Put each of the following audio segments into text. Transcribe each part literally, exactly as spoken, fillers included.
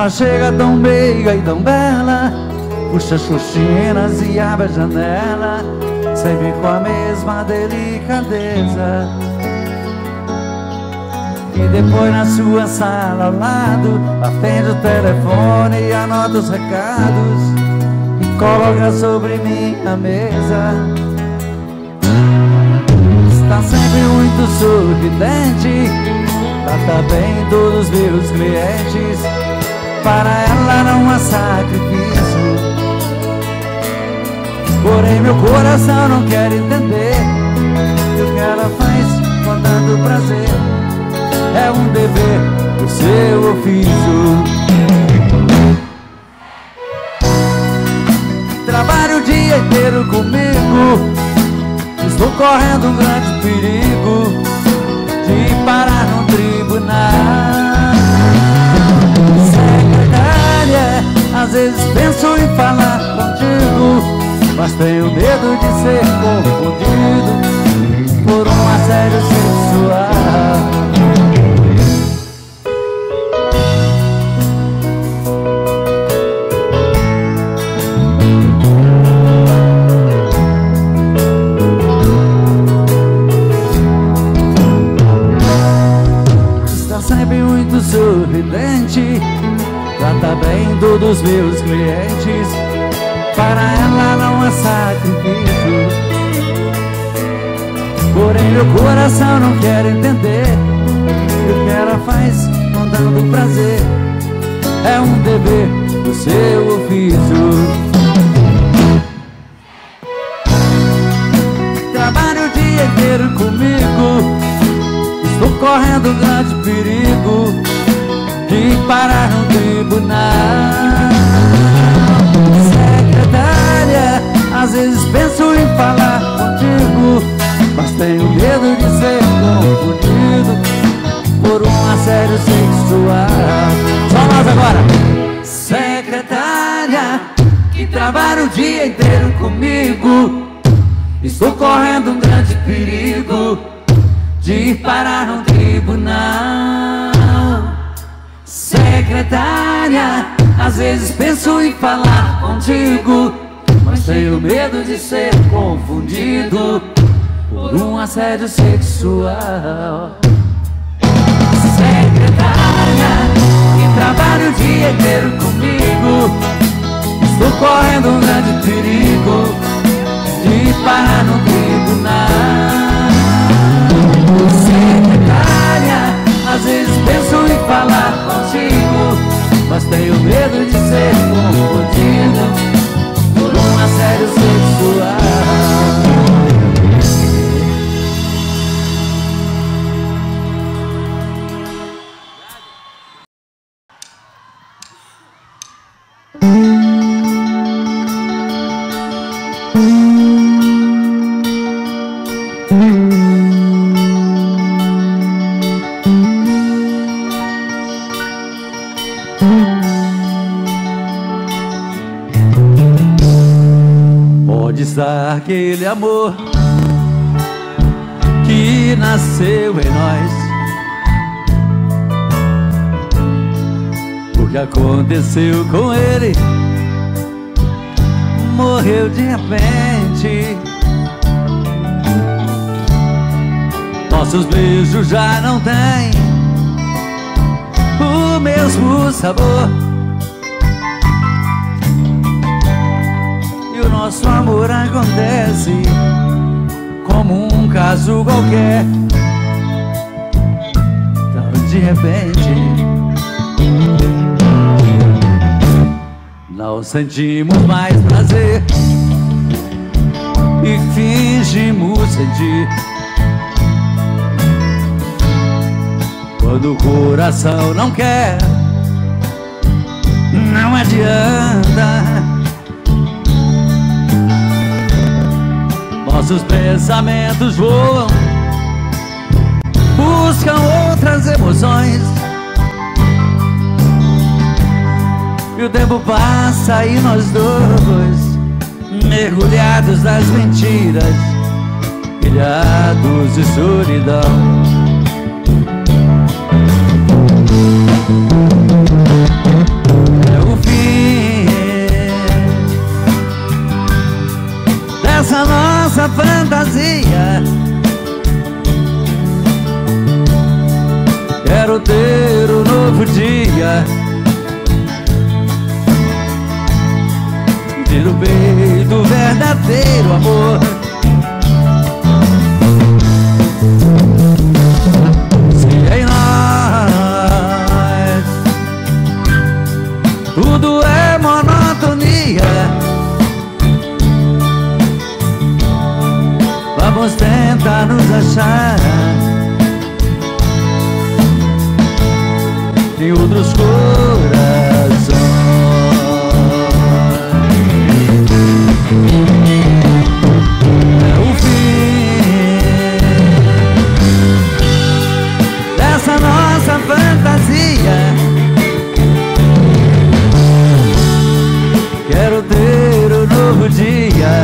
Ela chega tão meiga e tão bela, puxa as cortinas e abre a janela, sempre com a mesma delicadeza. E depois na sua sala ao lado, atende o telefone e anota os recados e coloca sobre minha mesa. Está sempre muito sorridente, trata bem todos os meus clientes. Para ela não há sacrifício, porém meu coração não quer entender que o que ela faz com tanto prazer é um dever do seu ofício. Trabalho o dia inteiro comigo, estou correndo um grande perigo de parar no tribunal. Secretária, às vezes penso em falar contigo, mas tenho medo de ser confundido por um assédio sexual. Sorridente, trata bem todos os meus clientes. Para ela não há sacrifício, porém meu coração não quer entender que o que ela faz com tanto prazer é um dever do seu ofício. Trabalho o dia inteiro comigo, estou correndo um grande perigo de parar no tribunal. Secretária, às vezes penso em falar contigo, mas tenho medo de ser confundido por um assédio sexual. Só nós agora. Secretária, que trabalha o dia inteiro comigo, estou correndo um grande perigo de parar no tribunal. Secretária, às vezes penso em falar contigo, mas tenho medo de ser confundido por um assédio sexual. Secretária, que trabalha o dia inteiro comigo, estou correndo um grande perigo de parar no tribunal. Secretária, às vezes penso em falar contigo, mas tenho medo de ser confundido por um assédio sexual. Aquele amor que nasceu em nós, o que aconteceu com ele, morreu de repente. Nossos beijos já não têm o mesmo sabor, e o nosso amor acontece como um caso qualquer. Tão de repente não sentimos mais prazer e fingimos sentir. Quando o coração não quer, não adianta. Nossos pensamentos voam, buscam outras emoções, e o tempo passa e nós dois, mergulhados nas mentiras, ilhados de solidão. novo dia. Sentir o peito, o verdadeiro amor. Se em nós tudo é monotonia, vamos tentar nos achar em outros corações. É o fim dessa nossa fantasia. Quero ter um novo dia,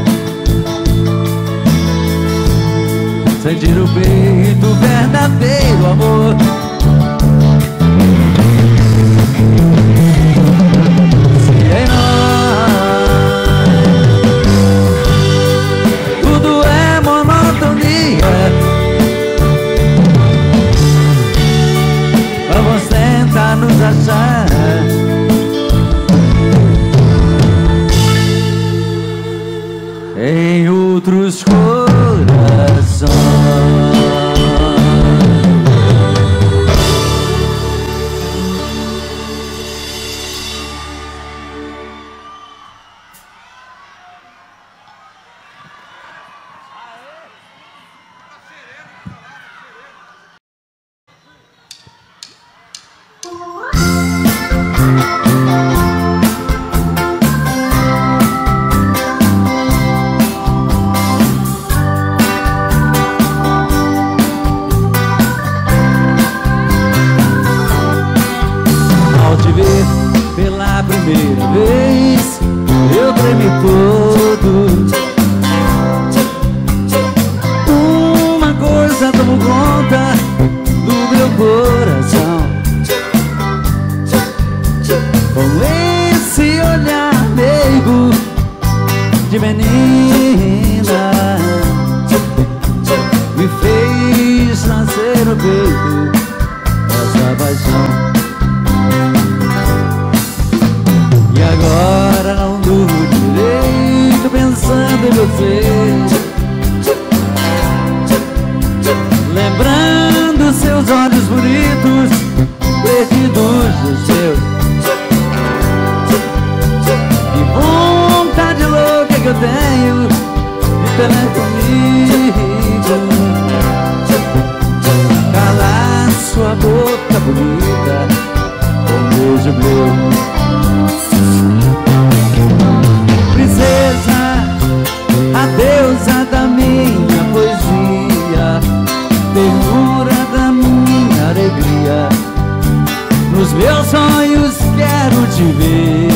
sentir o peito, o verdadeiro amor. Se em nós tudo é monotonia, vamos tentar nos achar em outros corações. Pela primeira vez eu tremi todo. Uma coisa tomou conta do meu coração, com esse olhar meigo de menina, me fez nascer no peito essa paixão. E agora não durmo direito pensando em você, lembrando seus olhos bonitos perdidos nos seus. Que vontade louca que eu tenho de ter comigo, calar sua boca bonita com um beijo meu. Princesa, a deusa da minha poesia, ternura da minha alegria, nos meus sonhos quero te ver.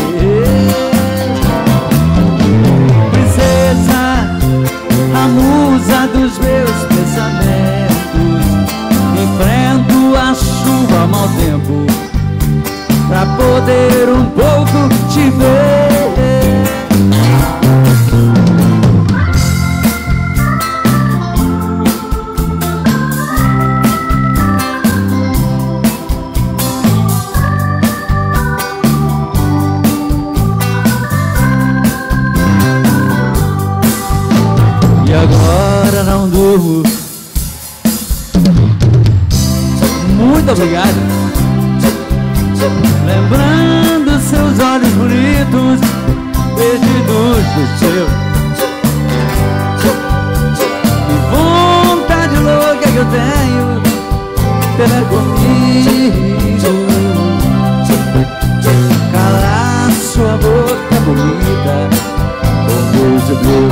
Princesa, a musa dos meus pensamentos, enfrento a chuva, mau tempo, pra poder um pouco te ver. E agora não durmo. Muito obrigado. Lembrando seus olhos bonitos perdidos do seu. Que vontade louca que eu tenho de ter comigo, calar sua boca bonita com um beijo meu.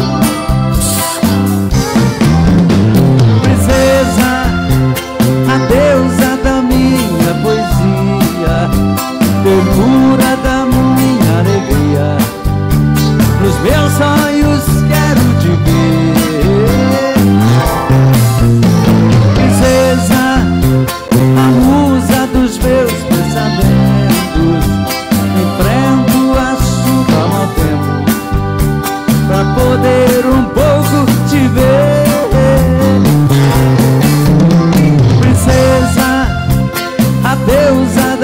Princesa, a deusa da minha poesia, ternura da minha alegria, nos meus sonhos quero te ver. Princesa, a musa dos meus pensamentos, enfrento a chuva mau tempo, pra poder um pouco te ver. Princesa, a deusa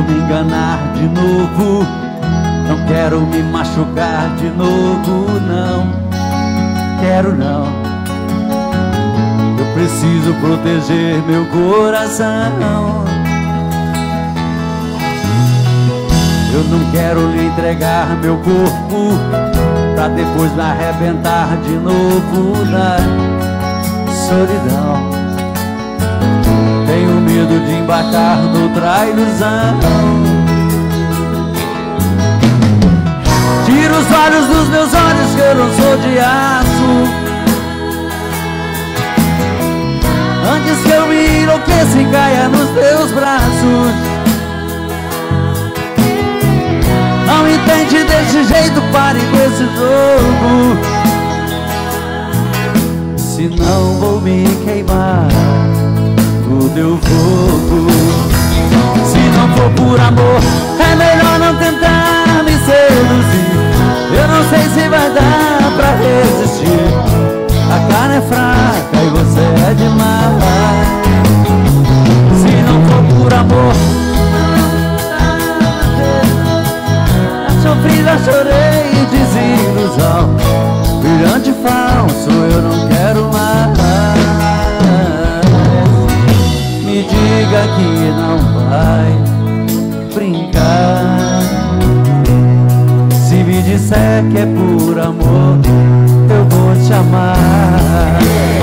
me enganar de novo, não quero me machucar de novo, não quero não. Eu preciso proteger meu coração. Eu não quero lhe entregar meu corpo pra depois me arrebentar de novo na solidão. Tenho medo de embarcar noutra ilusão. Tira os olhos dos meus olhos que eu não sou de aço, antes que eu me enlouqueça e caia nos teus braços. Não entende desse jeito, pare com esse jogo, senão vou me queimar no teu fogo. Se não for por amor, é melhor não tentar me seduzir. Eu não sei se vai dar pra resistir. A carne é fraca e você é demais. Se não for por amor, sofri, já chorei, desilusão. Brilhante falso, eu não quero mais. Me diga que não vai brincar. Se me disser que é por amor, eu vou te amar.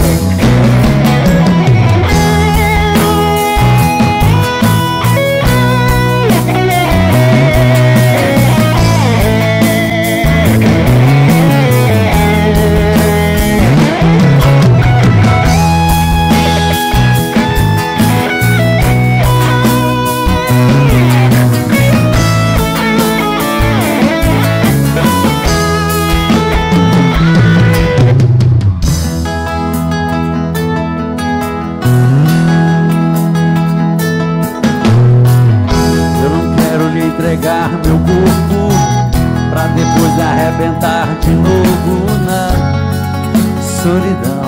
Entregar meu corpo pra depois me arrebentar de novo na solidão.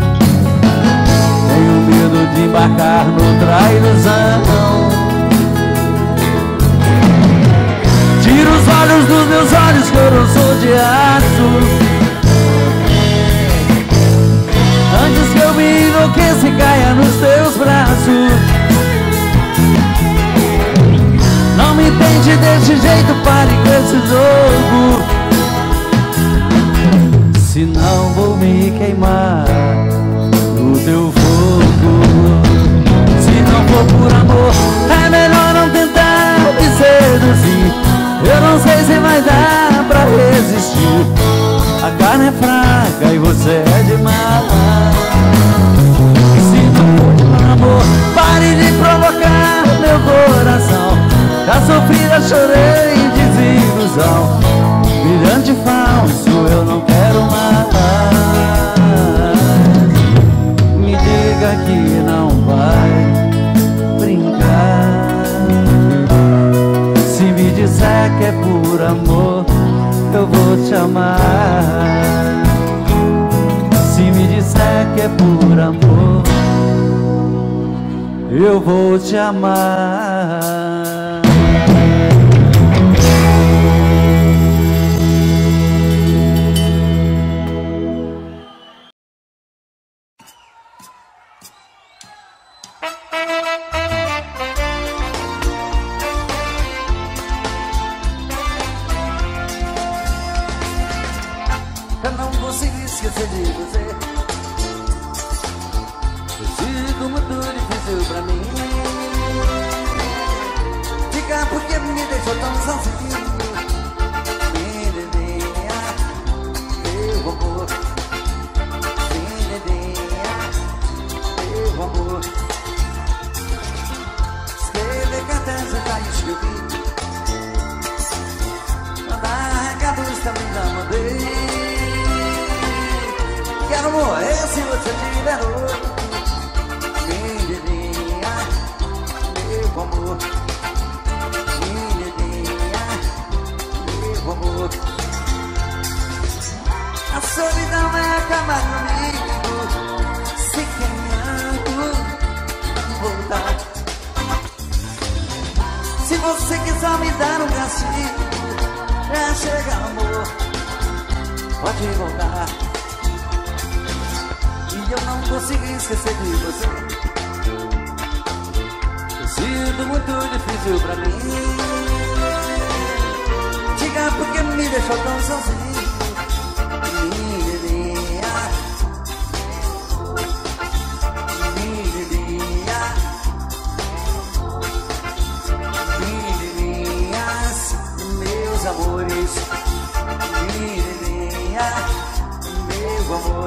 Tenho medo de embarcar noutra ilusão. Tira os olhos dos meus olhos que eu não sou de aço, antes que eu me enlouqueça e caia nos teus braços. Não me entende desse jeito, pare com esse jogo, senão vou me queimar no teu fogo. Se não for por amor, é melhor não tentar me seduzir. Eu não sei se vai dar pra resistir. A carne é fraca e você é demais. Se não for por amor, pare de provocar meu coração. Já sofri, já chorei, desilusão. Brilhante falso, eu não quero mais. Me diga que não vai brincar. Se me disser que é por amor, eu vou te amar. Se me disser que é por amor, eu vou te amar. Eu não consigo esquecer de você. Foi sido muito difícil pra mim ficar, porque me deixou tão sozinho. Menina, meu amor. Menina, meu amor. Escrever cartas eu já escrevi, mandar recados também já mandei. Quero morrer se você tiver outro. Menininha, meu amor. Menininha, meu amor. A solidão vai acabar comigo se querendo voltar. Se você quiser me dar um castigo, é chegar, amor, pode voltar. E eu não consegui esquecer de você. Tem sido muito difícil pra mim. Diga por que me deixou tão sozinho. Amores, menininha, meu amor,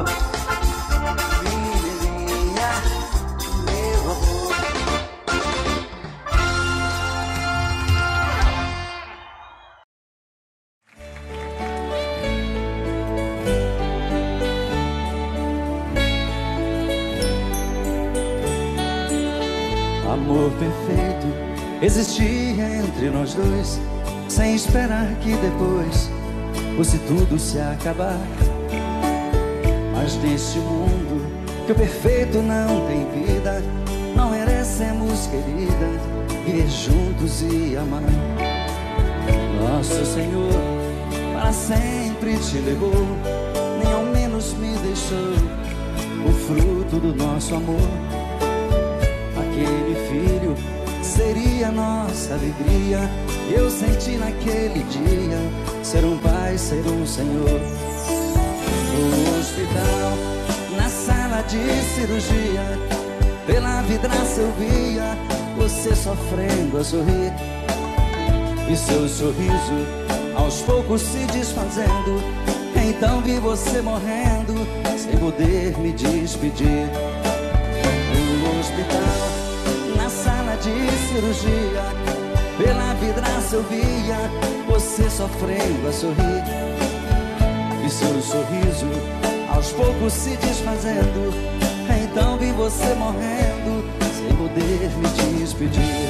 menininha, meu amor. Amor perfeito existia entre nós dois, sem esperar que depois fosse tudo se acabar. Mas neste mundo que o perfeito não tem vida, não merecemos, querida, viver juntos e amar. Nosso Senhor para sempre te levou, nem ao menos me deixou o fruto do nosso amor. Aquele filho seria nossa alegria. Eu senti naquele dia ser um pai, ser um senhor. No hospital, na sala de cirurgia, pela vidraça eu via você sofrendo a sorrir, e seu sorriso aos poucos se desfazendo. Então vi você morrendo sem poder me despedir. No hospital, na sala de cirurgia, pela vidraça eu via você sofrendo a sorrir, e seu sorriso aos poucos se desfazendo. Então vi você morrendo sem poder me despedir.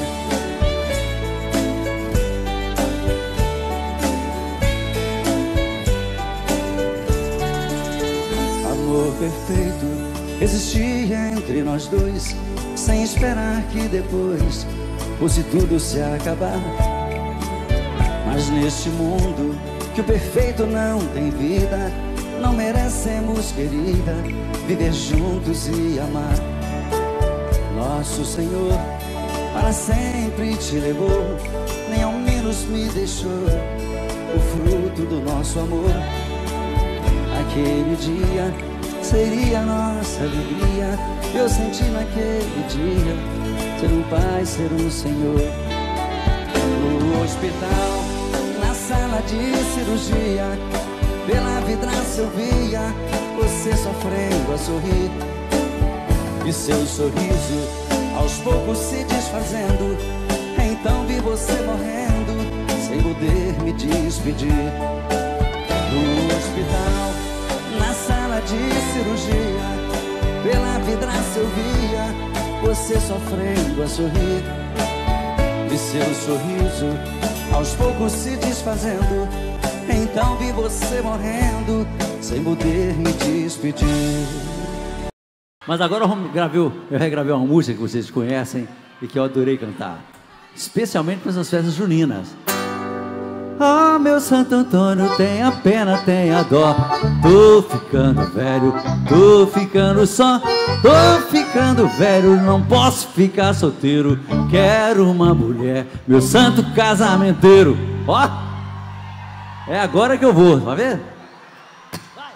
Amor perfeito existia entre nós dois, sem esperar que depois fosse tudo se acabar. Mas neste mundo que o perfeito não tem vida, não merecemos, querida, viver juntos e amar. Nosso Senhor para sempre te levou, nem ao menos me deixou o fruto do nosso amor. Aquele dia seria nossa alegria. Eu senti naquele dia ser um pai, ser um senhor. No hospital, na sala de cirurgia, pela vidraça eu via você sofrendo a sorrir, e seu sorriso aos poucos se desfazendo. Então vi você morrendo sem poder me despedir. No hospital, na sala de cirurgia, pela vidraça eu via você sofrendo a sorrir, e seu sorriso aos poucos se desfazendo. Então vi você morrendo sem poder me despedir. Mas agora eu, gravei, eu regravei uma música que vocês conhecem e que eu adorei cantar, especialmente para essas festas juninas. Ah, meu Santo Antônio, tenha pena, tenha dó. Tô ficando velho, tô ficando só. Tô ficando velho, não posso ficar solteiro. Quero uma mulher, meu santo casamenteiro. Ó, é agora que eu vou, vai ver? Vai.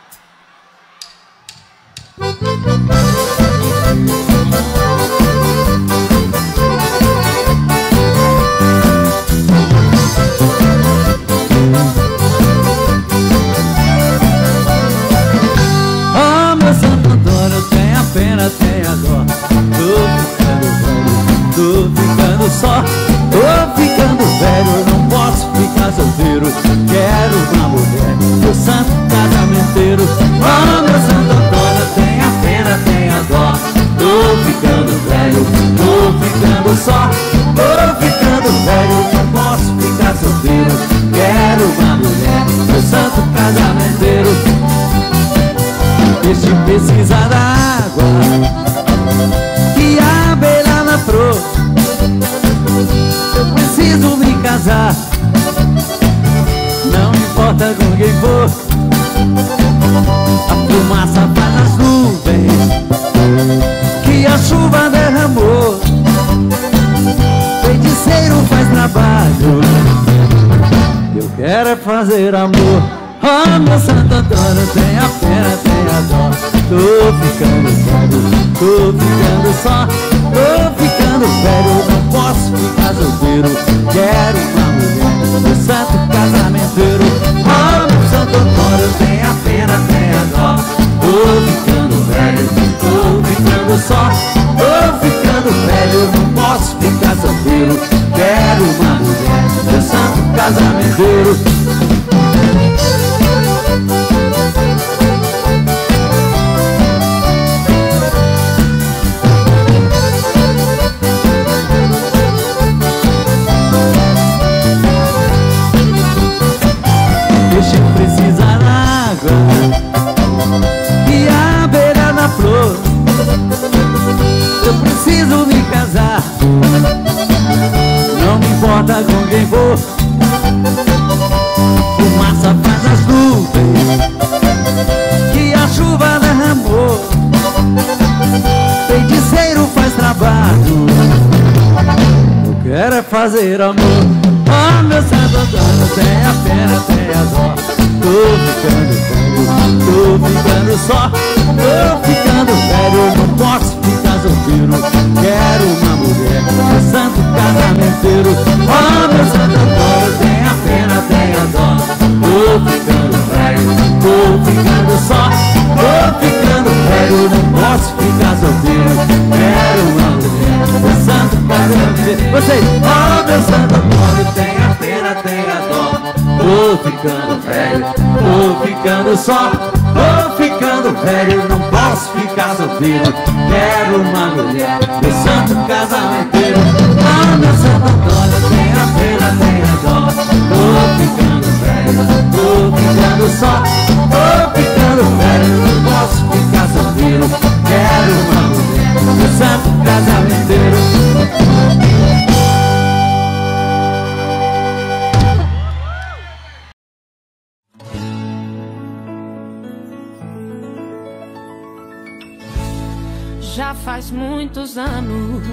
Ah, meu Santo Antônio, tenha pena, tenha dó. Tô ficando velho, tô ficando só. Tô ficando velho, não posso ficar solteiro. Quero uma mulher, meu santo casamenteiro. Ah, meu Santo Antônio, tenha pena, tenha dó. Tô ficando velho, tô ficando só. Tô ficando velho, não posso ficar solteiro. Quero uma mulher, meu santo casamenteiro. Peixe precisa da água e a abelha na flor. Eu preciso me fazer amor. Oh, meu Santo Antônio, tenha pena, tenha dó. Tô ficando velho, tô ficando só. Tô ficando velho, não posso ficar solteiro. Quero uma mulher, meu santo casamenteiro. Oh, meu Santo Antônio, tenha pena, tenha dó. Tô ficando velho, tô ficando só. Tô ficando velho, não posso ficar solteiro. Quero uma mulher, meu santo casamenteiro. Deixa eu precisar na água e a beira da flor. Eu preciso me casar, não me importa com quem for. Fumaça faz as nuvens que a chuva derramou. Feiticeiro faz trabalho, eu quero é fazer amor. Oh, meu Santo Antônio, tenha pena, tenha dó. Tô ficando velho, tô ficando só. Tô ficando velho, não posso ficar solteiro. Quero uma mulher, meu santo casamenteiro. Oh, meu Santo Antônio, tenha pena, tenha dó. Tô ficando velho, tô ficando só. Tô ficando velho, não posso ficar solteiro. Quero uma mulher, meu santo casamenteiro. Vocês, oh, meu Santo Antônio, tenha pena, tenha dó. Tô ficando velho, tô ficando só. Tô ficando velho, não posso ficar solteiro. Quero uma mulher, meu santo casamenteiro. Ah, meu Santo Antônio, tenha pena, tenha dó. Tô ficando velho, tô ficando só. Tô ficando velho, não posso ficar solteiro. Quero uma mulher, meu santo casamenteiro. Já faz muitos anos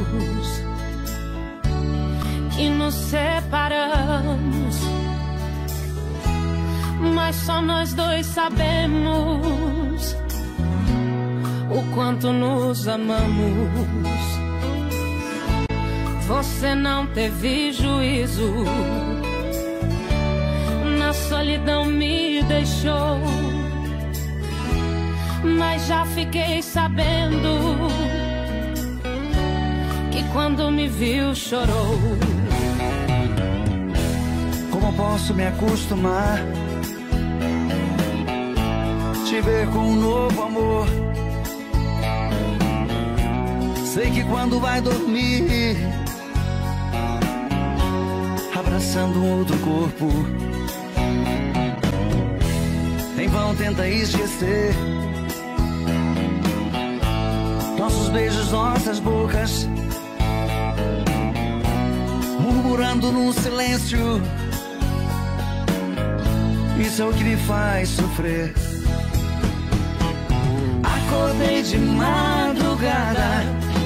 que nos separamos, mas só nós dois sabemos o quanto nos amamos. Você não teve juízo, na solidão me deixou. Mas já fiquei sabendo que quando me viu chorou. Como posso me acostumar? Te ver com um novo amor. Sei que quando vai dormir, abraçando um outro corpo, em vão tenta esquecer nossos beijos, nossas bocas, murmurando no silêncio. Isso é o que me faz sofrer. Acordei de madrugada,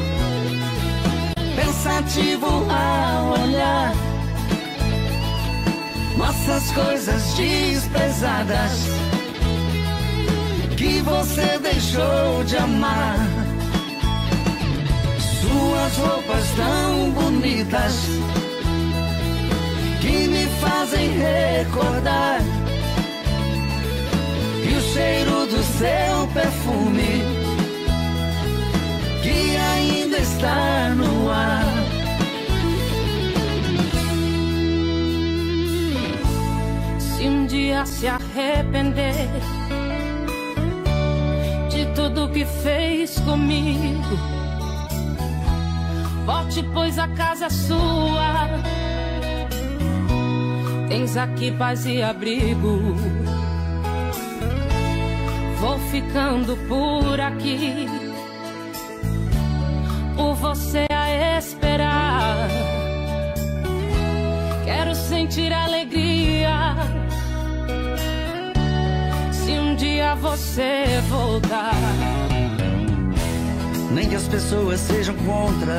pensativo ao olhar nossas coisas desprezadas que você deixou de amar. Suas roupas tão bonitas que me fazem recordar, e o cheiro do seu perfume que ainda está no ar. Se um dia se arrepender de tudo que fez comigo, volte, pois a casa é sua. Tens aqui paz e abrigo. Vou ficando por aqui, por você a esperar. Quero sentir alegria se um dia você voltar. Nem que as pessoas sejam contra,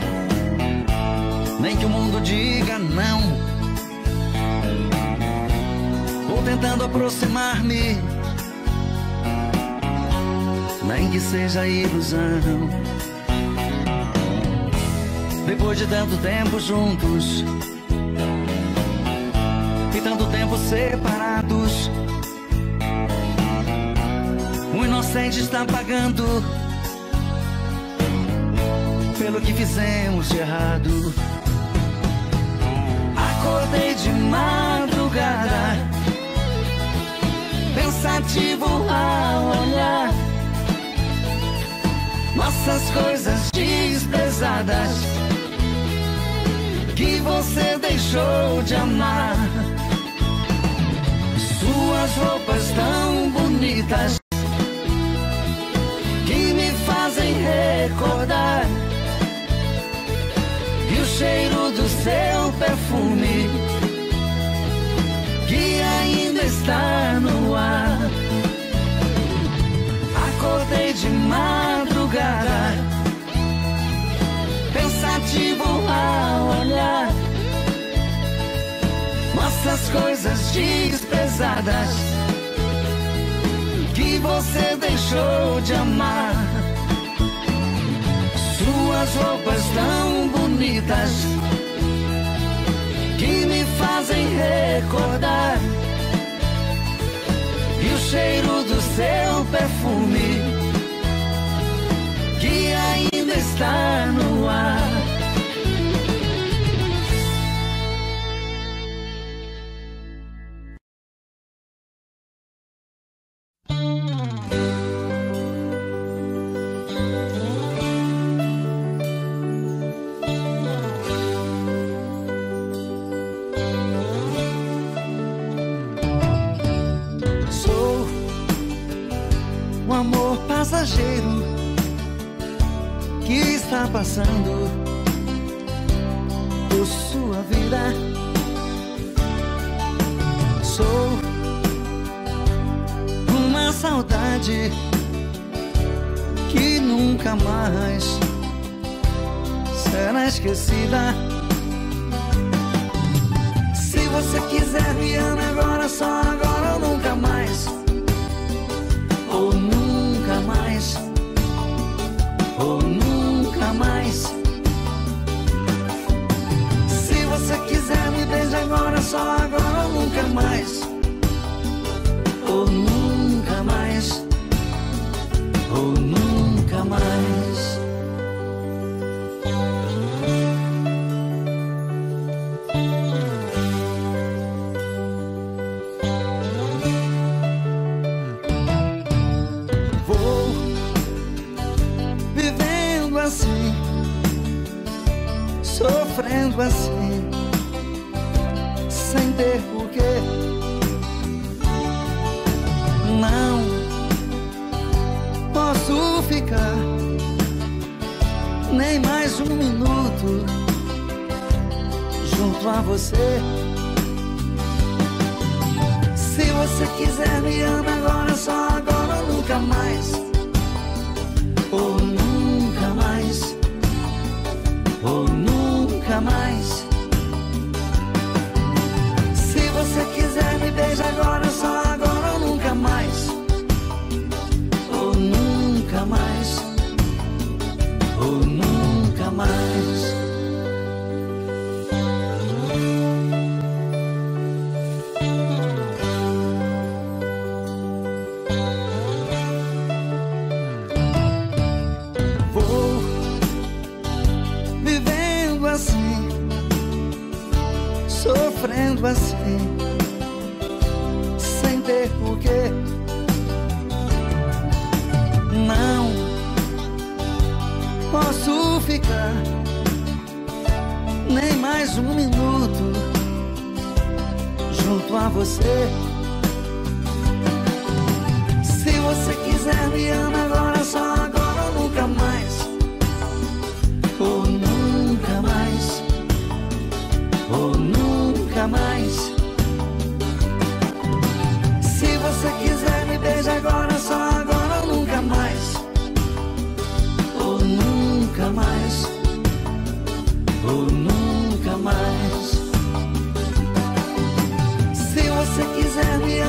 nem que o mundo diga não. Estou tentando aproximar-me, nem que seja ilusão. Depois de tanto tempo juntos e tanto tempo separados, o inocente está pagando pelo que fizemos de errado. Acordei de madrugada, pensativo ao olhar nossas coisas desprezadas que você deixou de amar. Suas roupas tão bonitas que me fazem recordar, e o cheiro do seu perfume que ainda está no ar. Acordei de madrugada, pensativo ao olhar nossas coisas desprezadas que você deixou de amar. Suas roupas tão bonitas que me fazem recordar, e o cheiro do seu perfume que ainda está no ar. Passageiro que está passando por sua vida. Sou uma saudade que nunca mais será esquecida. Se você quiser, me ama agora, só agora ou nunca mais. Ou nunca mais, ou nunca mais. Se você quiser, me beija agora, só agora ou nunca mais. Ou nunca mais, ou nunca mais. Sofrendo assim, sem ter porquê. Não posso ficar nem mais um minuto junto a você. Se você quiser, me ama agora, só agora ou nunca mais. Ou nunca mais, ou nunca mais. Se você quiser, me beija agora, só agora ou nunca mais. Ou nunca mais, ou nunca mais. Vou vivendo assim, sofrendo assim, sem ter porquê. Não posso ficar nem mais um minuto junto a você. Se você quiser, me ama agora, só agora ou nunca mais. Ou nunca mais, ou nunca mais. Se você quiser, me beija agora, só agora ou nunca mais. Ou nunca mais, ou nunca mais. Se você quiser, me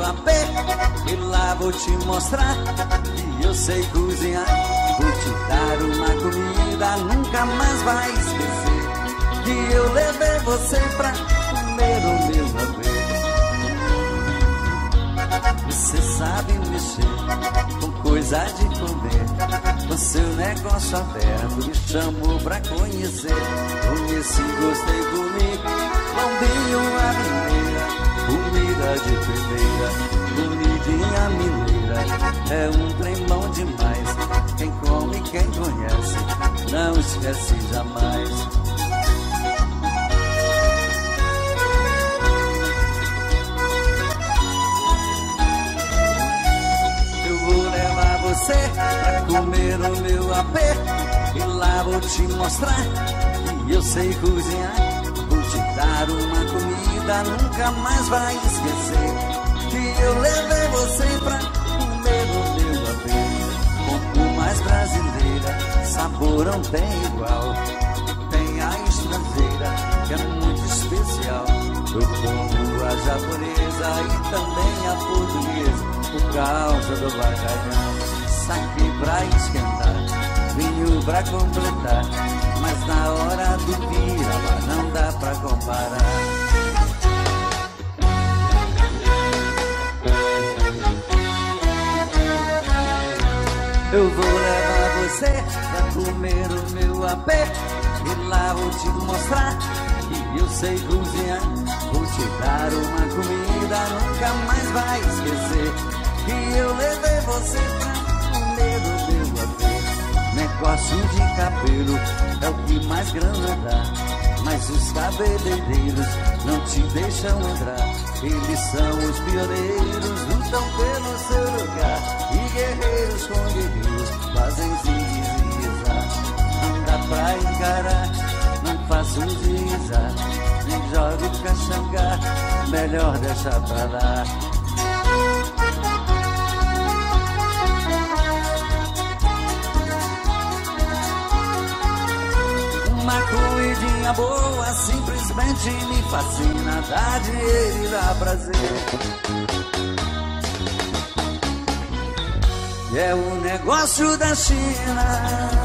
A P e lá vou te mostrar que eu sei cozinhar. Vou te dar uma comida, nunca mais vai esquecer que eu levei você pra comer o meu A P. Você sabe mexer com coisa de comer, com seu negócio aberto me chamou pra conhecer. Conheci, gostei comigo, lombinho a mineira, comida de primeira, comidinha mineira. É um trem bom demais, quem come, quem conhece, não esquece jamais. Você pra comer o meu A P e lá vou te mostrar que eu sei cozinhar. Vou te dar uma comida, nunca mais vai esquecer que eu levei você pra comer o meu A P. Como mais brasileira, sabor não tem igual. Tem a estrangeira que é muito especial. Eu como a japonesa e também a portuguesa por causa do bacalhau. Saque pra esquentar, vinho pra completar, mas na hora do piraba não dá pra comparar. Eu vou levar você pra comer o meu A P e lá vou te mostrar que eu sei cozinhar. Vou te dar uma comida, nunca mais vai esquecer que eu levei você pra comer o meu A P. Negócio de cabelo é o que mais grana dá, mas os cabeleireiros não te deixam entrar. Eles são os pioneiros, lutam pelo seu lugar, e guerreiros com guerreiros fazem zigue-zigue-zá. Não dá pra encarar, não faço um zigue-zá, nem jogo caxangá, melhor deixar pra lá. Uma comidinha boa simplesmente me fascina, dá dinheiro e dá prazer. É o negócio da China.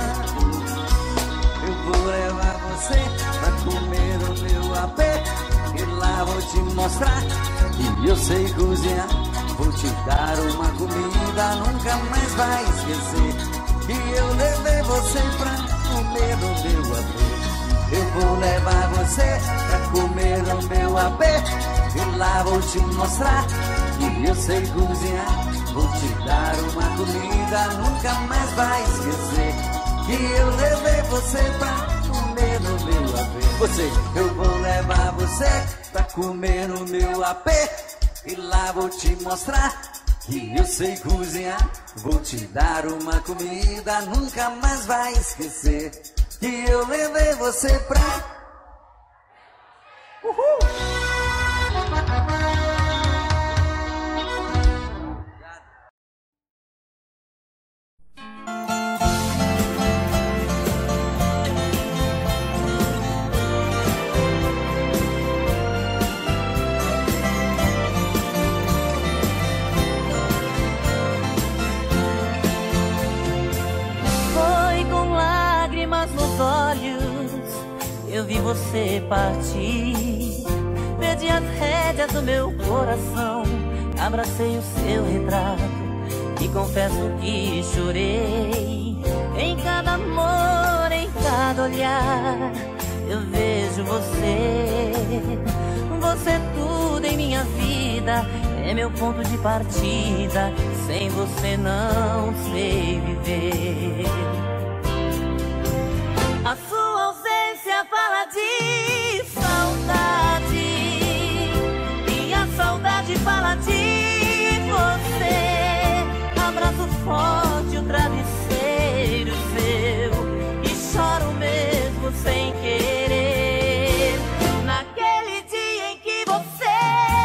Eu vou levar você pra comer o meu A P e lá vou te mostrar que eu sei cozinhar. Vou te dar uma comida, nunca mais vai esquecer que eu levei você pra comer o meu A P. Eu vou levar você pra comer o meu A P e lá vou te mostrar que eu sei cozinhar. Vou te dar uma comida, nunca mais vai esquecer que eu levei você pra comer o meu A P. Você, eu vou levar você pra comer o meu A P e lá vou te mostrar que eu sei cozinhar. Vou te dar uma comida, nunca mais vai esquecer que eu levei você pra... Uhul! Eu vi você partir, perdi as rédeas do meu coração, abracei o seu retrato e confesso que chorei. Em cada amor, em cada olhar, eu vejo você. Você é tudo em minha vida, é meu ponto de partida. Sem você não sei viver. A sua ausência fala de saudade, e a saudade fala de você. Abraço forte o travesseiro seu e choro mesmo sem querer. Naquele dia em que você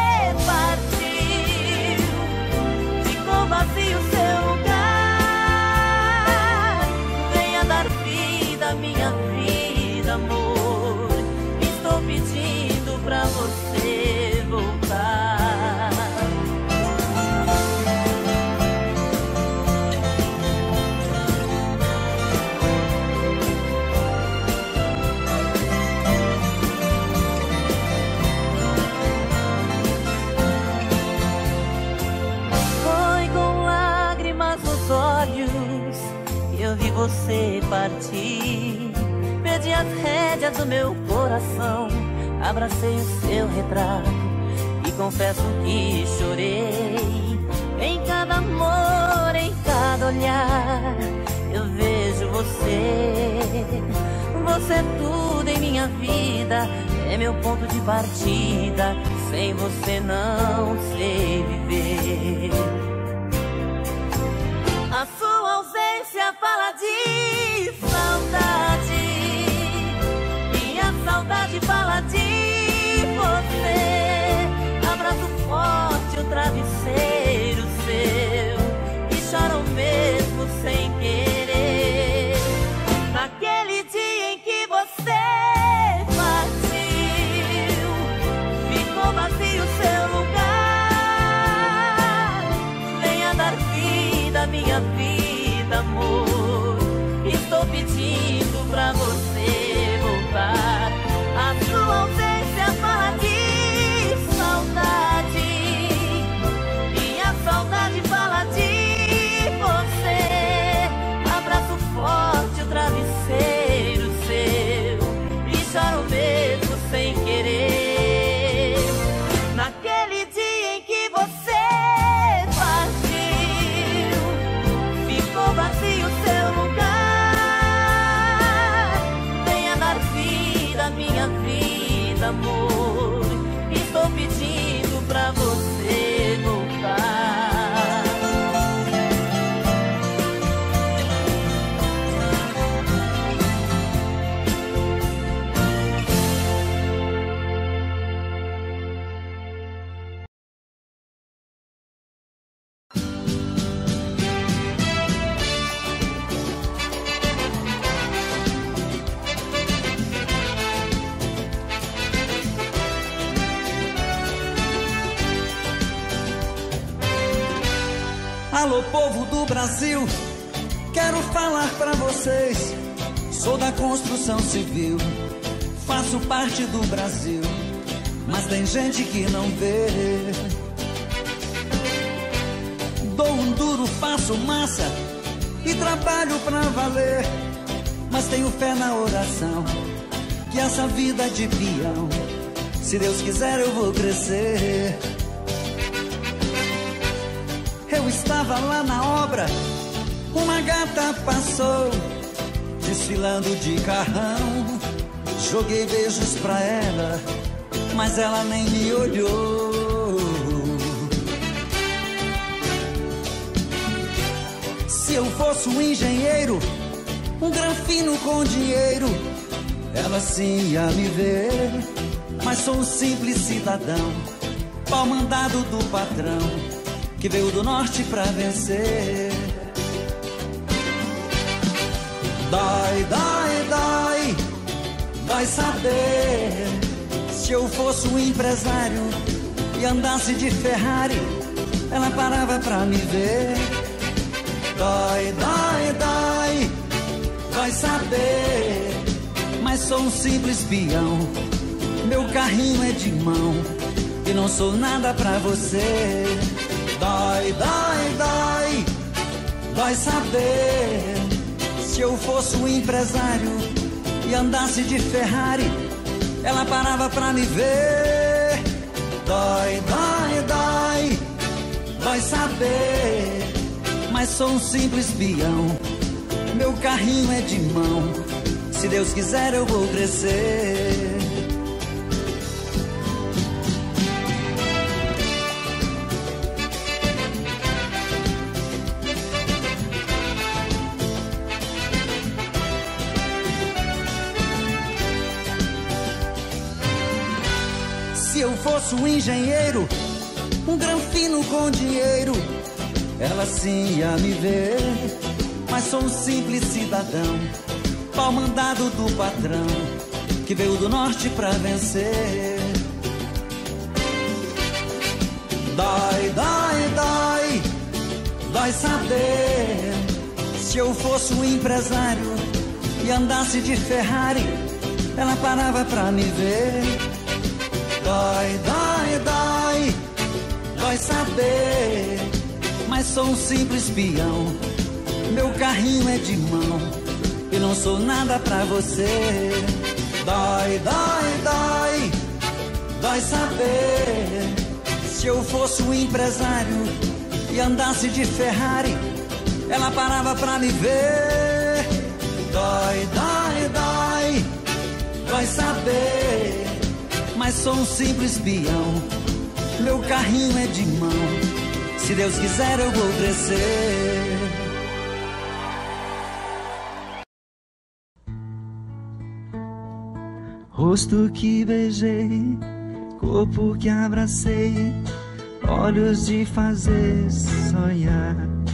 partiu, ficou vazio seu lugar. Venha dar vida à minha vida, amor. Estou pedindo pra você voltar. partir. Perdi as rédeas do meu coração, abracei o seu retrato e confesso que chorei. Em cada amor, em cada olhar, eu vejo você. Você é tudo em minha vida, é meu ponto de partida. Sem você não sei viver. A sua ausência fala de saudade, minha saudade fala de você. Abraço forte o travesseiro seu e choro mesmo sem querer. Naquele dia em que você partiu, ficou vazio seu lugar. Venha dar vida à minha vida, amor. Estou pedindo pra você voltar. A sua ausência fala de saudade, minha saudade fala de você. Abraço forte o travesseiro seu e choro mesmo sem querer. Naquele dia em que você partiu, ficou vazio seu lugar. Venha dar vida à minha vida, amor. Estou pedindo pra você voltar. Alô, povo do Brasil, quero falar pra vocês. Sou da construção civil, faço parte do Brasil, mas tem gente que não vê. Dou um duro, faço massa e trabalho pra valer, mas tenho fé na oração, que essa vida é de peão, se Deus quiser eu vou crescer. Eu estava lá na obra, uma gata passou, desfilando de carrão. Joguei beijos pra ela, mas ela nem me olhou. Se eu fosse um engenheiro, um granfino com dinheiro, ela sim ia me ver. Mas sou um simples cidadão, pau mandado do patrão, que veio do norte pra vencer. Dói, dói, dói, dói saber. Se eu fosse um empresário e andasse de Ferrari, ela parava pra me ver. Dói, dói, dói, dói saber. Mas sou um simples peão, meu carrinho é de mão, e não sou nada pra você. Dói, dói, dói, dói saber. Se eu fosse um empresário e andasse de Ferrari, ela parava pra me ver. Dói, dói, dói, dói saber. Mas sou um simples peão, meu carrinho é de mão, se Deus quiser eu vou crescer. Se eu fosse um engenheiro, um granfino com dinheiro, ela sim ia me ver. Mas sou um simples cidadão, pau mandado do patrão, que veio do norte pra vencer. Dói, dói, dói, dói saber. Se eu fosse um empresário e andasse de Ferrari, ela parava pra me ver. Dói, dói, dói, dói saber. Mas sou um simples peão, meu carrinho é de mão, e não não sou nada pra você. Dói, dói, dói, dói saber. Se eu fosse um empresário e andasse de Ferrari, ela parava pra me ver. Dói, dói, dói, dói saber. Mas sou um simples peão, meu carrinho é de mão. Se Deus quiser eu vou crescer. Rosto que beijei, corpo que abracei, olhos de fazer sonhar.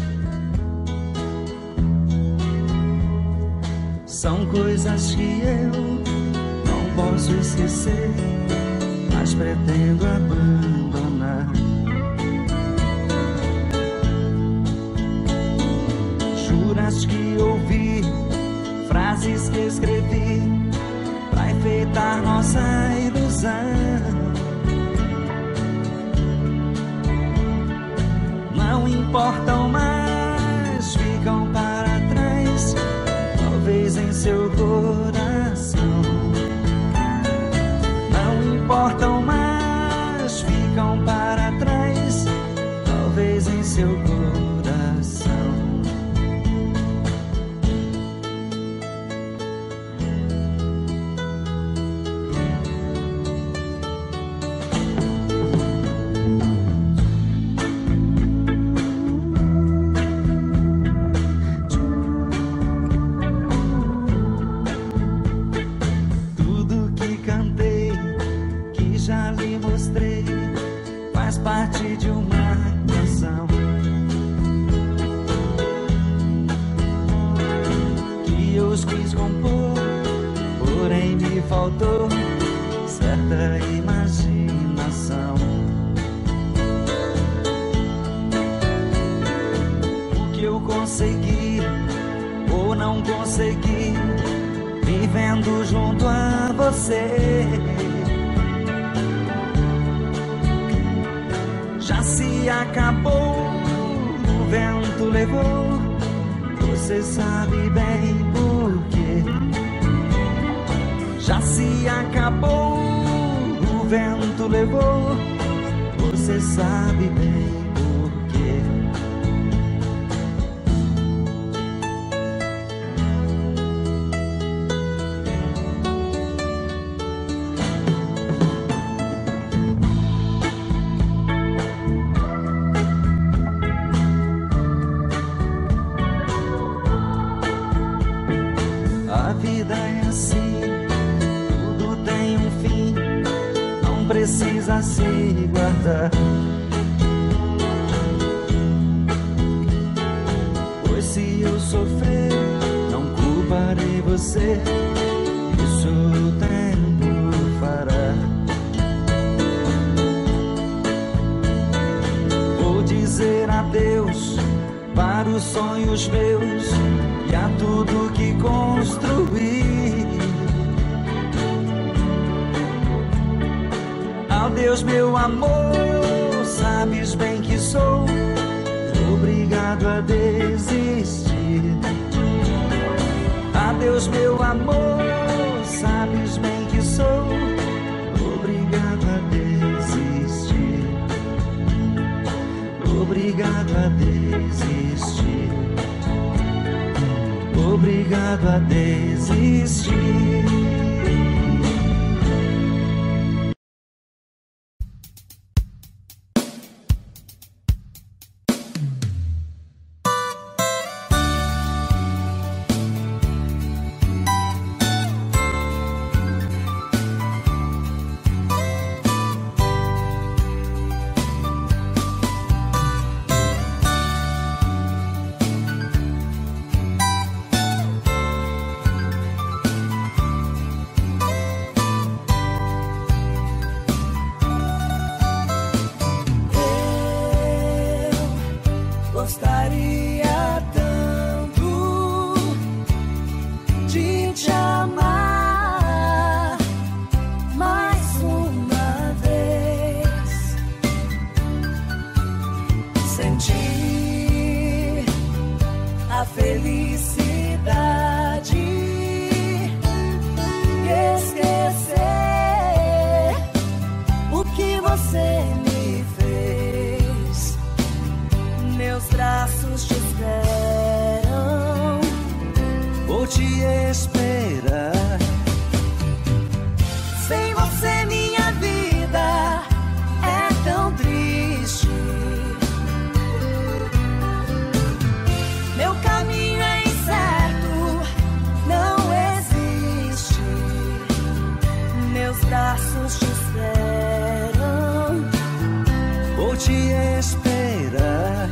São coisas que eu não posso esquecer, mas pretendo abandonar. Juras que ouvi, frases que escrevi pra enfeitar nossa ilusão. Não importam mais, ficam para trás, talvez em seu coração. Não importam mais, ficam para trás, talvez em seu coração. Parte de uma canção que eu quis compor, porém me faltou certa imaginação. O que eu consegui ou não consegui, vivendo junto a você, já se acabou, o vento levou, você sabe bem por quê. Já se acabou, o vento levou, você sabe bem por quê. A vida é assim, tudo tem um fim, não precisa se guardar. Pois se eu sofrer, não culparei você, isso o tempo fará. Vou dizer adeus para os sonhos meus e a tudo que construí. Adeus, meu amor, sabes bem que sou obrigado a desistir. Adeus, meu amor, sabes bem que sou obrigado a desistir. Obrigado a desistir. Obrigado a desistir. vou te esperar. Sem você minha vida é tão triste. Meu caminho é incerto, não existe. Meus braços te esperam. Vou te esperar.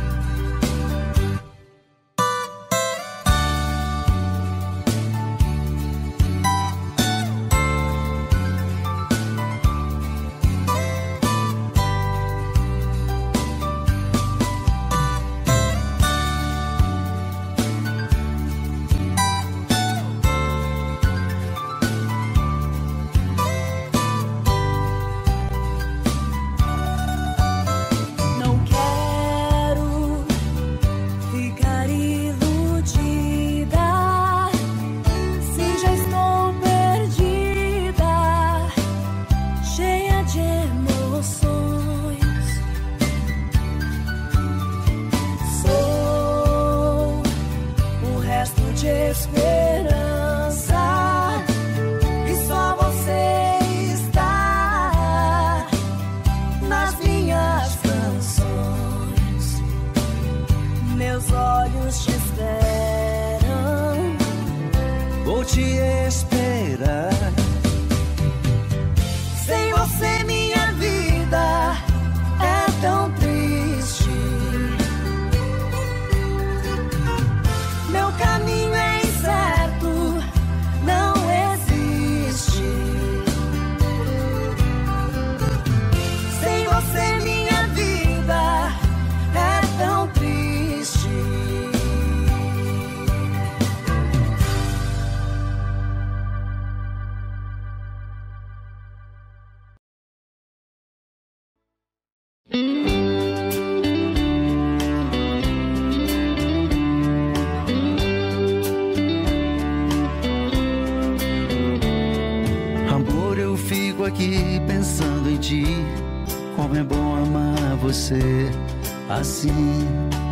Assim,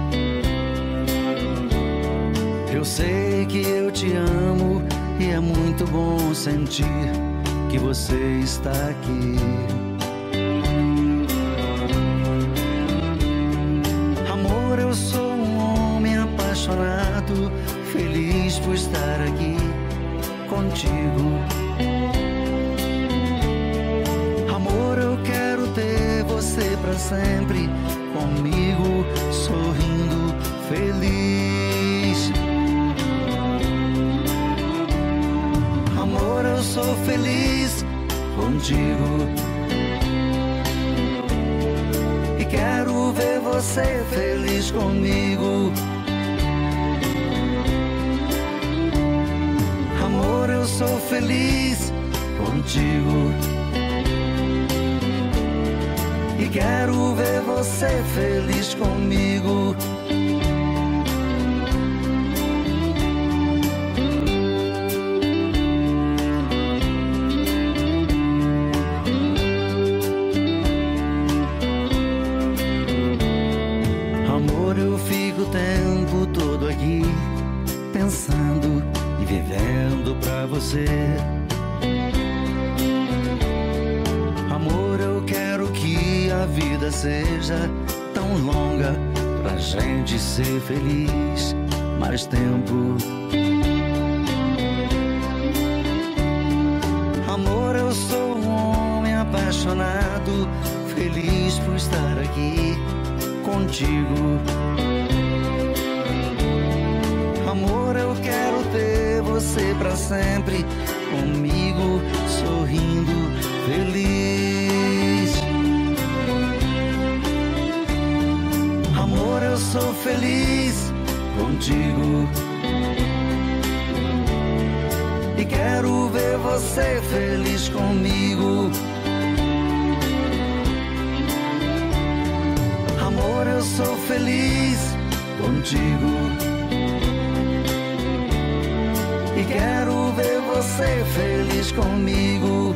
eu sei que eu te amo e é muito bom sentir que você está aqui. Amor, eu sou um homem apaixonado, feliz por estar aqui contigo. Amor, eu quero ter você pra sempre comigo, sorrindo, feliz. Amor, eu sou feliz contigo e quero ver você feliz comigo. Amor, eu sou feliz contigo e quero ver você feliz comigo. Amor, eu fico o tempo todo aqui pensando e vivendo pra você. Amor, eu quero que a vida seja tão longa pra gente ser feliz mais tempo. Amor, eu sou um homem apaixonado, feliz por estar aqui contigo. Amor, eu quero ter você pra sempre comigo, sorrindo, feliz. Amor, eu sou feliz contigo e quero ver você feliz comigo. Amor, eu sou feliz contigo e quero ver você feliz comigo.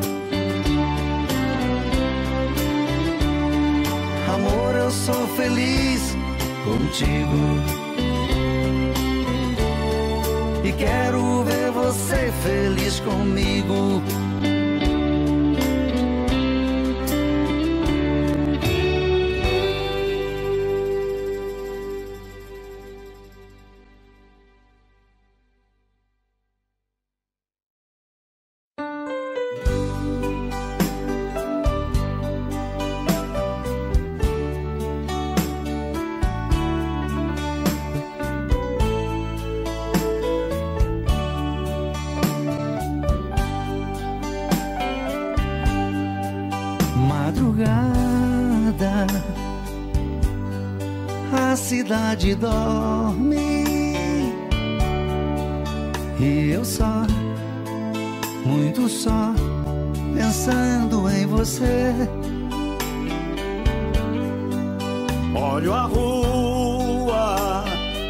Amor, eu sou feliz contigo e quero ver você feliz comigo. Madrugada, a cidade dorme e eu só, muito só, pensando em você. Olho a rua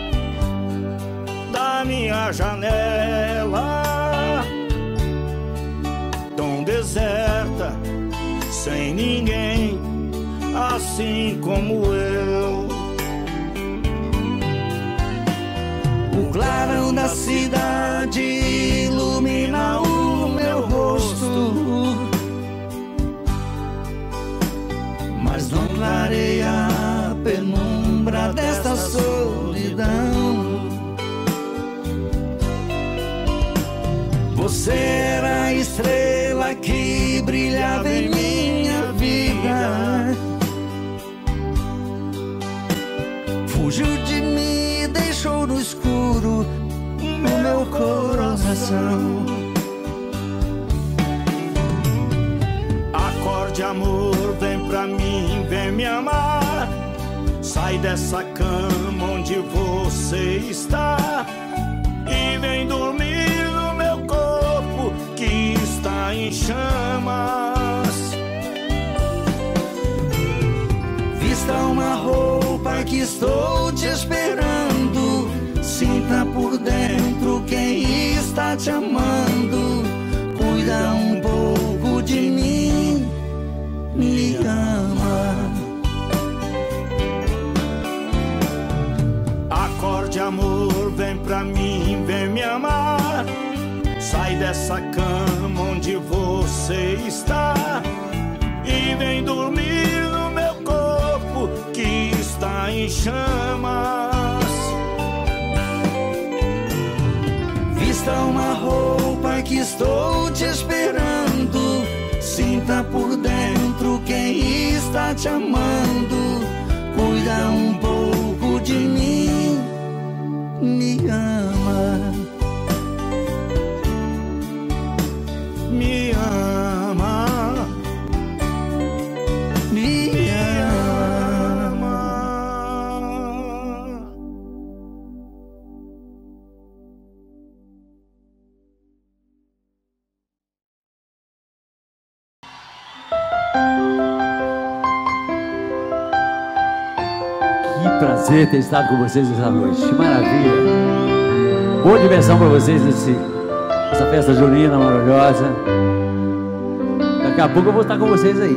da minha janela, tão deserta, sem ninguém, assim como eu. O clarão da cidade ilumina o meu rosto, mas não clareia a penumbra desta solidão. Você era a estrela que brilhava em minha vida, fugiu de mim e deixou no escuro no meu coração. Acorde, amor, vem pra mim, vem me amar. Sai dessa cama onde você está e vem dormir no meu corpo que está em chamas. Vista uma roupa que estou te esperando, sinta por dentro quem está te amando. Cuida um pouco de mim, me ama. Acorde, amor, vem pra mim, vem me amar. Sai dessa cama onde você está e vem dormir no meu corpo que está em chamas. Vista uma roupa que estou te esperando, sinta por dentro quem está te amando. Cuida um pouco de mim, me ama. Me ama, Me ama. Que prazer ter estado com vocês essa noite, que maravilha. Boa diversão para vocês nesse, nessa festa junina maravilhosa. Daqui a pouco eu vou estar com vocês aí.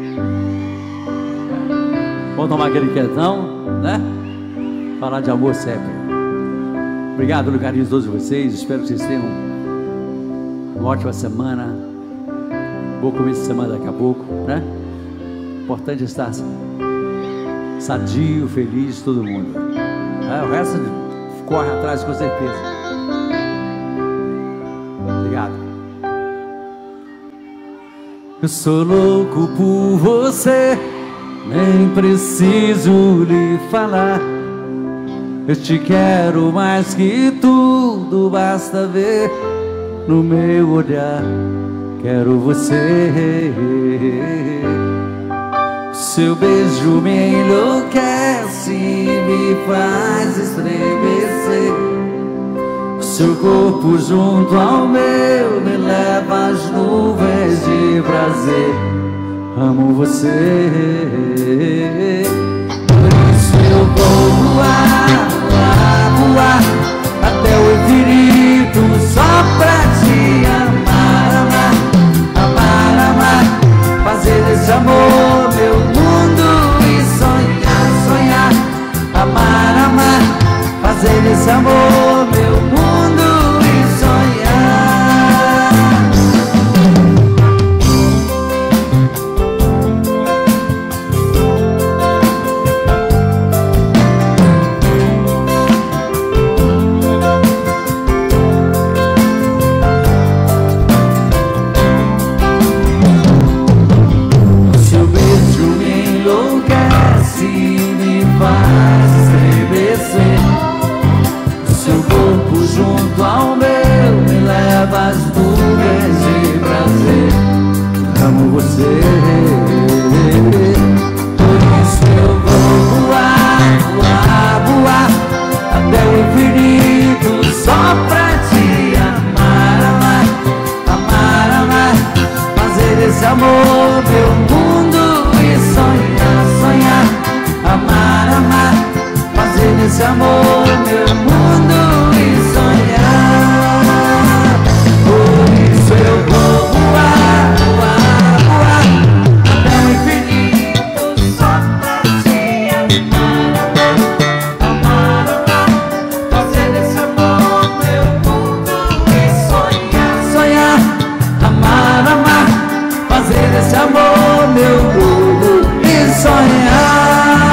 Vamos tomar aquele quietão, né? Falar de amor sempre. Obrigado pelo carinho de todos vocês. Espero que vocês tenham uma ótima semana. Bom começo de semana daqui a pouco, né? Importante estar sadio, feliz, todo mundo. É, o resto corre atrás com certeza. Obrigado. Eu sou louco por você, nem preciso lhe falar. Eu te quero mais que tudo, basta ver no meu olhar. Quero você. Seu beijo me enlouquece, me faz estremecer. Seu corpo junto ao meu me leva às nuvens de prazer. Amo você. Por isso eu vou voar, voar, voar até o infinito só pra te amar, amar, amar, amar. Fazer desse amor meu mundo e sonhar, sonhar. Amar, amar. Fazer desse amor meu mundo e você. Por isso eu vou voar, voar, voar até o infinito só pra te amar, amar, amar, amar. Fazer desse amor meu mundo e sonhar, sonhar. Amar, amar. Fazer desse amor meu mundo e sonhar. Por isso eu vou voar, voar, voar até o infinito só pra te amar, amar, amar. Fazer desse amor meu mundo e sonhar, sonhar. Amar, amar. Fazer desse amor meu mundo e sonhar.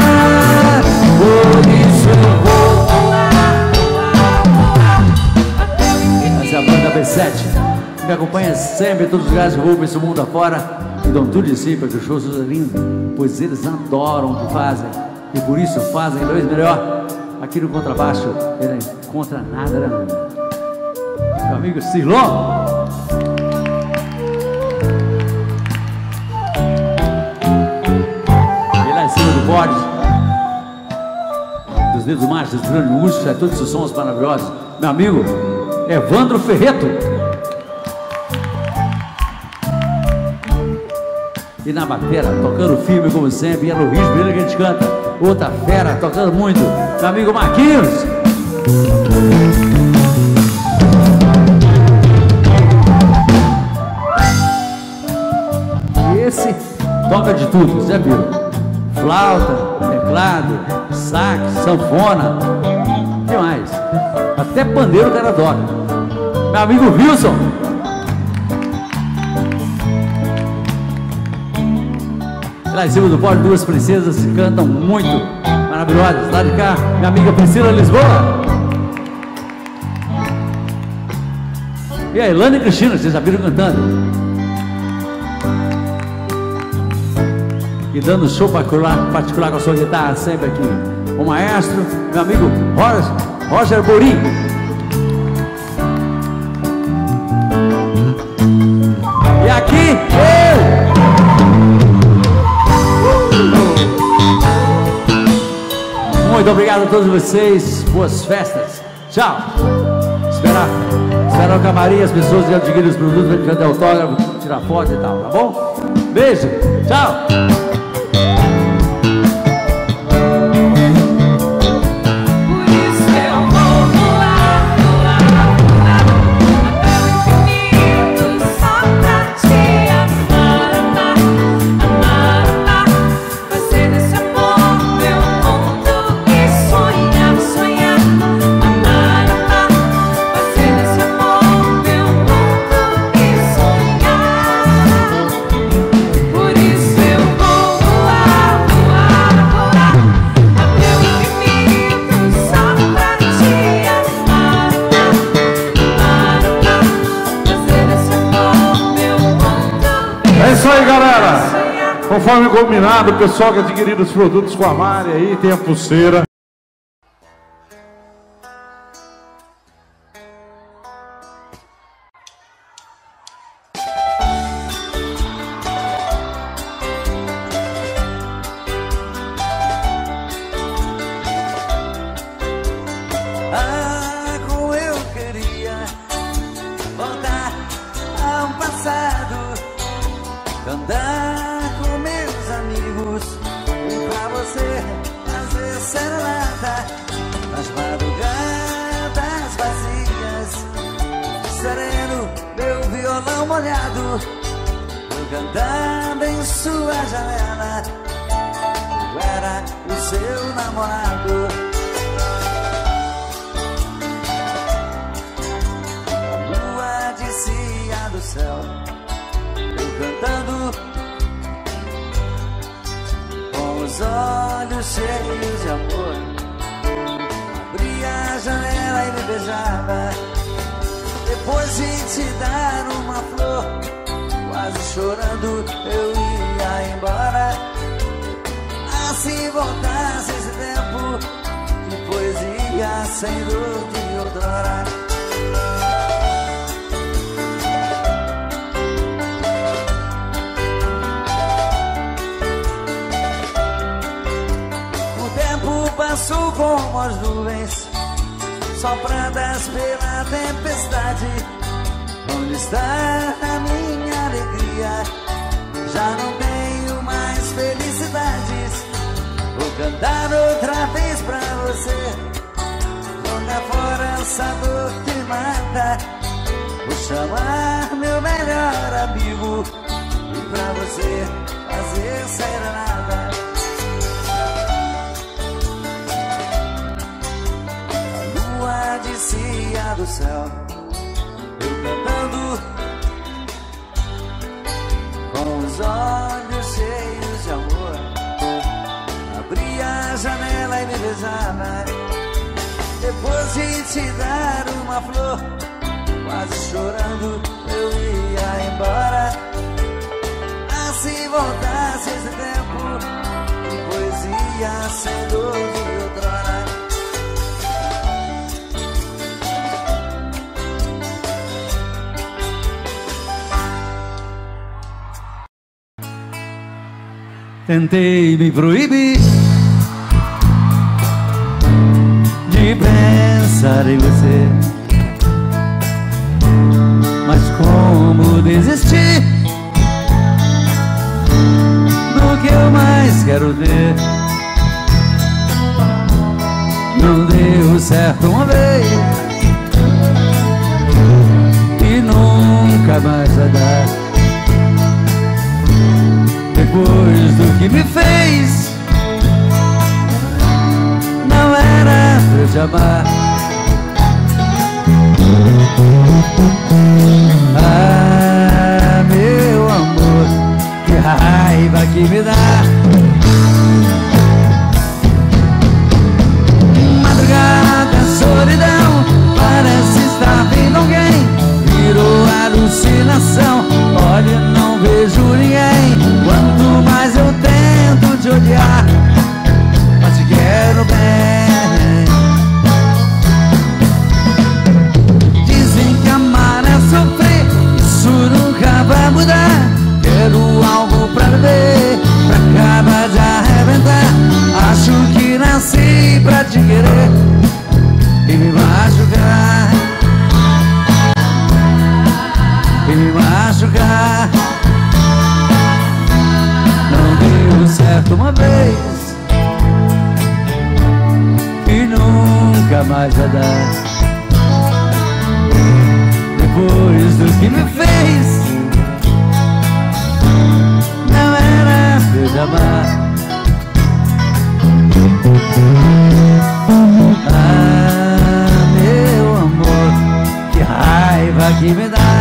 Por isso eu vou voar, voar, voar até o infinito. Essa é a banda B sete, que me acompanha sempre em todos os lugares de rua, esse mundo afora, e dão tudo de si para que o show seja lindo, pois eles adoram o que fazem e por isso fazem dois melhor. Aqui no contrabaixo ele não encontra nada, né? Meu amigo Silon. E lá em cima do bode dos dedos mágicos, dos grandes músicos, é todos esses sons maravilhosos, meu amigo Evandro Ferreto. E na batera, tocando firme como sempre, e é no ritmo dele que a gente canta. Outra fera, tocando muito, meu amigo Marquinhos. E esse toca de tudo, Zé Biro. Flauta, teclado, sax, sanfona, o que mais? Até pandeiro o cara toca. Meu amigo Wilson. Lá em cima do pódio, duas princesas que cantam muito maravilhosas. Lá de cá, minha amiga Priscila Lisboa. E a Elane e Cristina, vocês já viram cantando. E dando show particular, particular com a sua guitarra sempre aqui. O maestro, meu amigo Roger, Roger Borim. E aqui, eu! Muito obrigado a todos vocês. Boas festas. Tchau. Esperar, esperar o camarim, as pessoas que adquirem os produtos, vai fazer autógrafo, tirar foto e tal, tá bom? Beijo. Tchau. Conforme combinado, o pessoal que adquiriu os produtos com a Mari aí tem a pulseira. Ah, como eu queria voltar ao passado, cantar fazer serenata nas madrugadas vazias, sereno, meu violão molhado, eu cantando em sua janela. Eu era o seu namorado. A lua descia do céu, eu cantando os olhos cheios de amor, abria a janela e me beijava. Depois de te dar uma flor, quase chorando eu ia embora. Ah, se voltasse esse tempo de poesia sem dor de outrora. como as nuvens sopradas pela tempestade. Onde está a minha alegria? Já não tenho mais felicidades. Vou cantar outra vez pra você, jogar fora essa dor que mata. Vou chamar meu melhor amigo e pra você fazer serenata. A lua descia do céu, eu cantando com os olhos cheios de amor. Abri a janela e me beijava, depois de te dar uma flor. Quase chorando eu ia embora. Ah, se voltasse esse tempo, que poesia sem dor de outrora. Tentei me proibir de pensar em você, mas como desistir do que eu mais quero ver? Não deu certo uma vez e nunca mais vai dar. Depois do que me fez, não era pra eu te amar. Ah, meu amor, que raiva que me dá. Madrugada, solidão, parece estar vendo alguém. Virou alucinação, olha, não vejo ninguém. Quanto mais eu tento te odiar, mas te quero bem. Dizem que amar é sofrer, isso nunca vai mudar. Quero algo pra beber, pra acabar de arrebentar. Acho que nasci pra te querer e me machucar, e me machucar. Não deu certo uma vez e nunca mais vai dar. Depois do que me fez, não era pra eu te amar. Ah, meu amor, que raiva que me dá.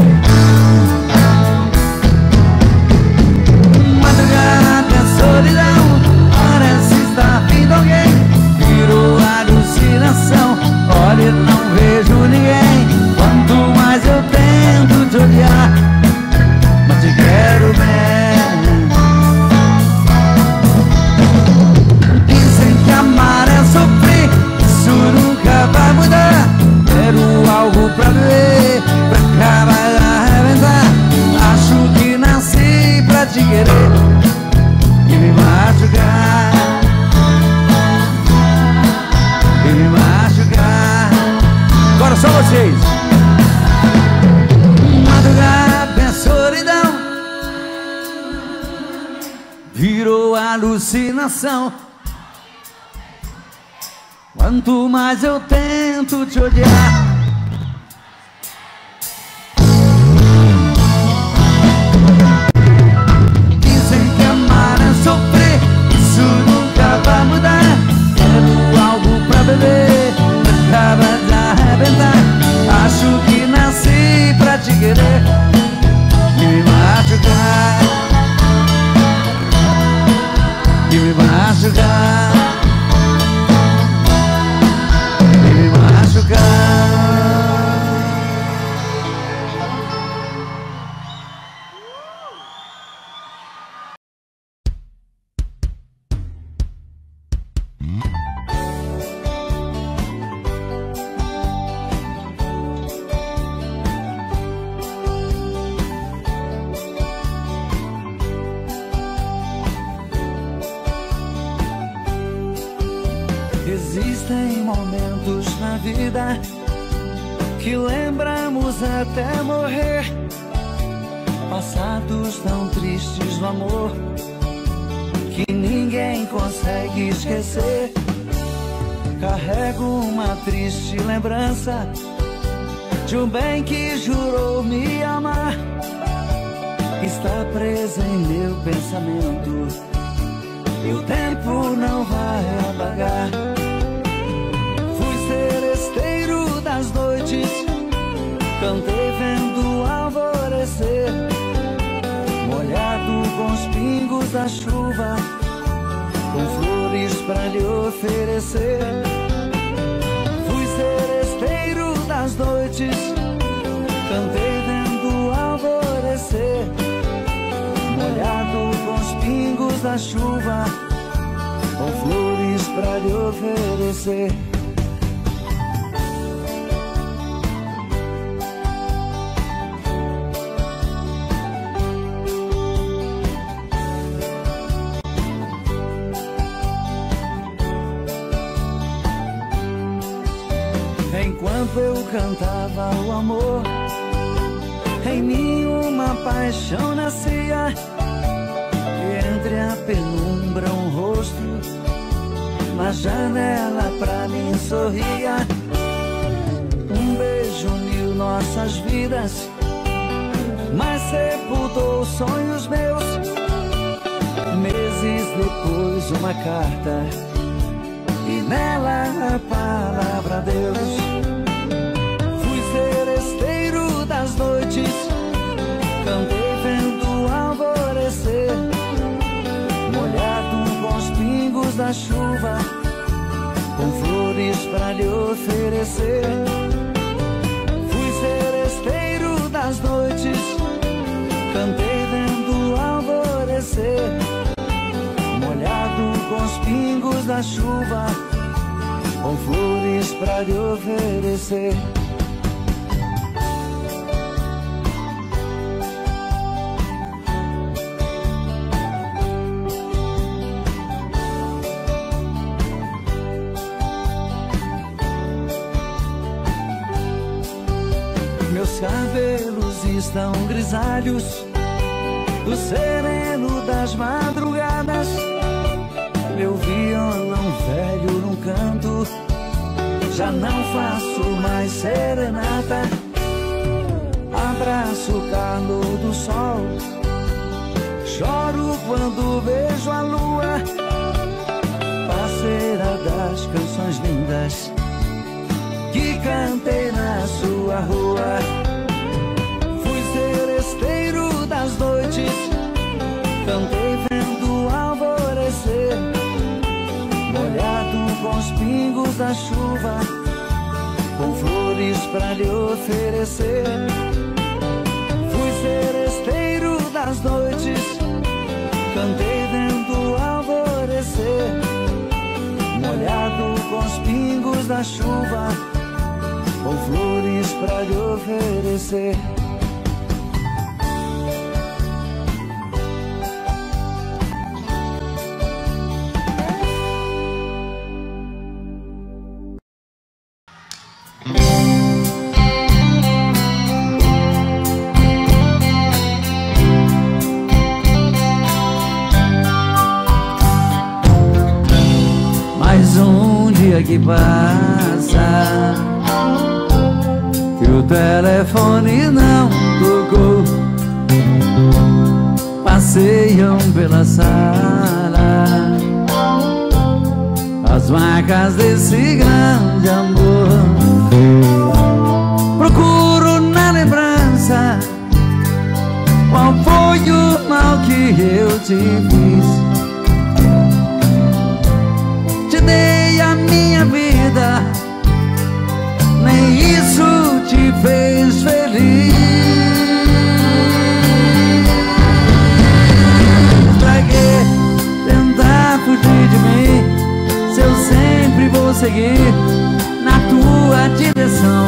Madrugada, solidão, parece estar vindo alguém. Virou alucinação, olha, não vejo ninguém. Quanto mais eu tento te odiar, mas te quero bem. Dizem que amar é sofrer, isso nunca vai mudar. Quero algo pra ver, pra acabar de arrebentar. Acho que nasci pra te querer e me machucar, e me machucar. Agora só vocês. Madrugada é solidão, virou alucinação. Quanto mais eu tento te odiar, dizem que amar é sofrer, isso nunca vai mudar. Quero algo pra beber, pra acabar de arrebentar. Acho que nasci pra te querer e me machucar, e me machucar, e me machucar. Existem momentos na vida que lembramos até morrer, passados tão tristes do amor que ninguém consegue esquecer. Carrego uma triste lembrança de um bem que jurou me amar, está presa em meu pensamento e o tempo não vai apagar. Fui seresteiro das noites, cantei vendo o alvorecer, molhado com os pingos da chuva, com flores pra lhe oferecer. Fui seresteiro das noites, cantei vendo o alvorecer, molhado com os pingos da chuva, com flores pra lhe oferecer. Enquanto eu cantava o amor, em mim uma paixão nascia, e entre a penumbra um rosto na janela pra mim sorria. Um beijo uniu nossas vidas, mas sepultou sonhos meus. Meses depois uma carta, e nela a palavra Deus. Fui seresteiro das noites, cantei vendo o alvorecer, molhado com os pingos da chuva, com flores pra lhe oferecer. Fui seresteiro das noites, cantei vendo o alvorecer, molhado com os pingos da chuva, com flores pra lhe oferecer. Meus cabelos estão grisalhos do sereno das madrugadas, meu violão velho num canto, já não faço mais serenata. Abraço o calor do sol, choro quando vejo a lua, parceira das canções lindas que cantei na sua rua. Fui seresteiro das noites, cantei vendo o alvorecer, molhado com os pingos da chuva, com flores pra lhe oferecer. Fui seresteiro das noites, cantei vendo o alvorecer, molhado com os pingos da chuva, com flores pra lhe oferecer. Mais um dia que passa e o telefone não tocou. Passeiam pela sala as marcas desse grande amor. Procuro na lembrança qual foi o mal que eu te fiz. Te dei a minha vida, nem isso te fez feliz. Pra que tentar fugir de mim, se eu sempre vou seguir na tua direção?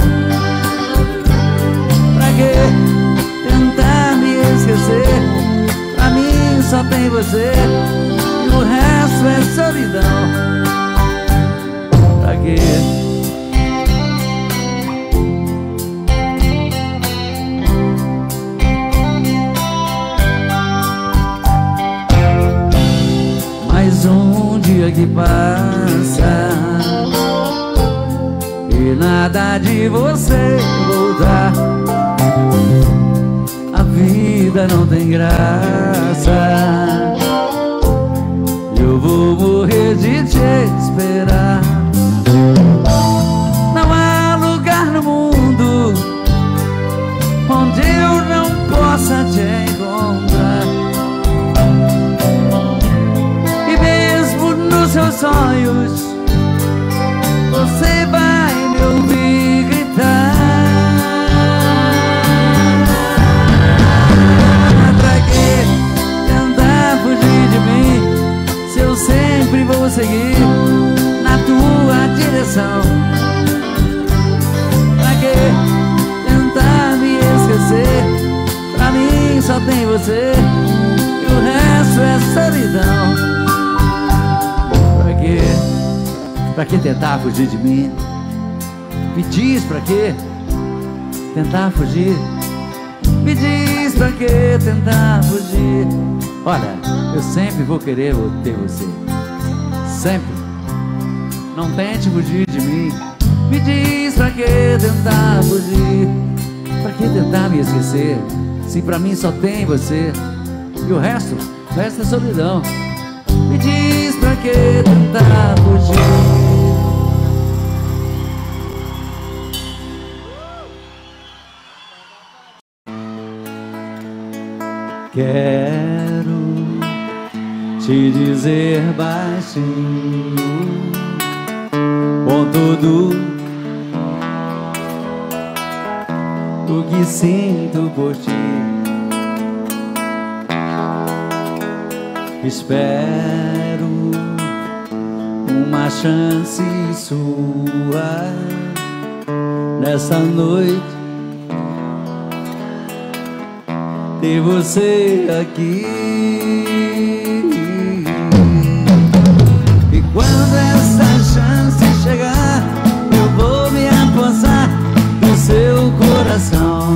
Pra que tentar me esquecer? Pra mim só tem você e o resto é solidão. Pra quê? Mais um dia que passa e nada de você voltar. A vida não tem graça, eu vou morrer de te esperar. Não há lugar no mundo onde eu não possa te encontrar. E mesmo nos seus sonhos você vai me ouvir gritar. Pra que tentar fugir de mim se eu sempre vou seguir na tua direção? Pra que tentar me esquecer? Pra mim só tem você e o resto é solidão. Pra que? Pra que tentar fugir de mim? Me diz pra que tentar fugir? Me diz pra que tentar fugir? Olha, eu sempre vou querer ter você, sempre. Não tente fugir de mim. Me diz pra que tentar fugir? Pra que tentar me esquecer? Se pra mim só tem você e o resto, o resto é solidão. Me diz pra que tentar fugir? Quero te dizer baixinho com tudo o que sinto por ti. Espero uma chance sua nessa noite, ter você aqui. E quando essa chance chegar, eu vou me apossar do seu coração.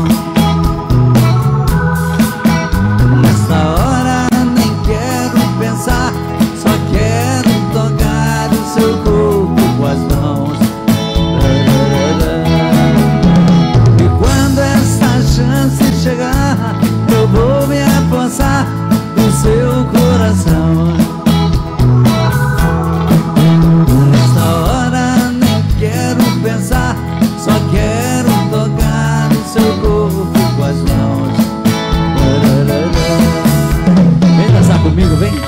Nessa hora nem quero pensar, só quero tocar o seu corpo com as mãos. E quando essa chance chegar, eu vou me apossar do seu coração. Nesta hora nem quero pensar, só quero tocar o seu corpo com as mãos. Vem dançar comigo, vem.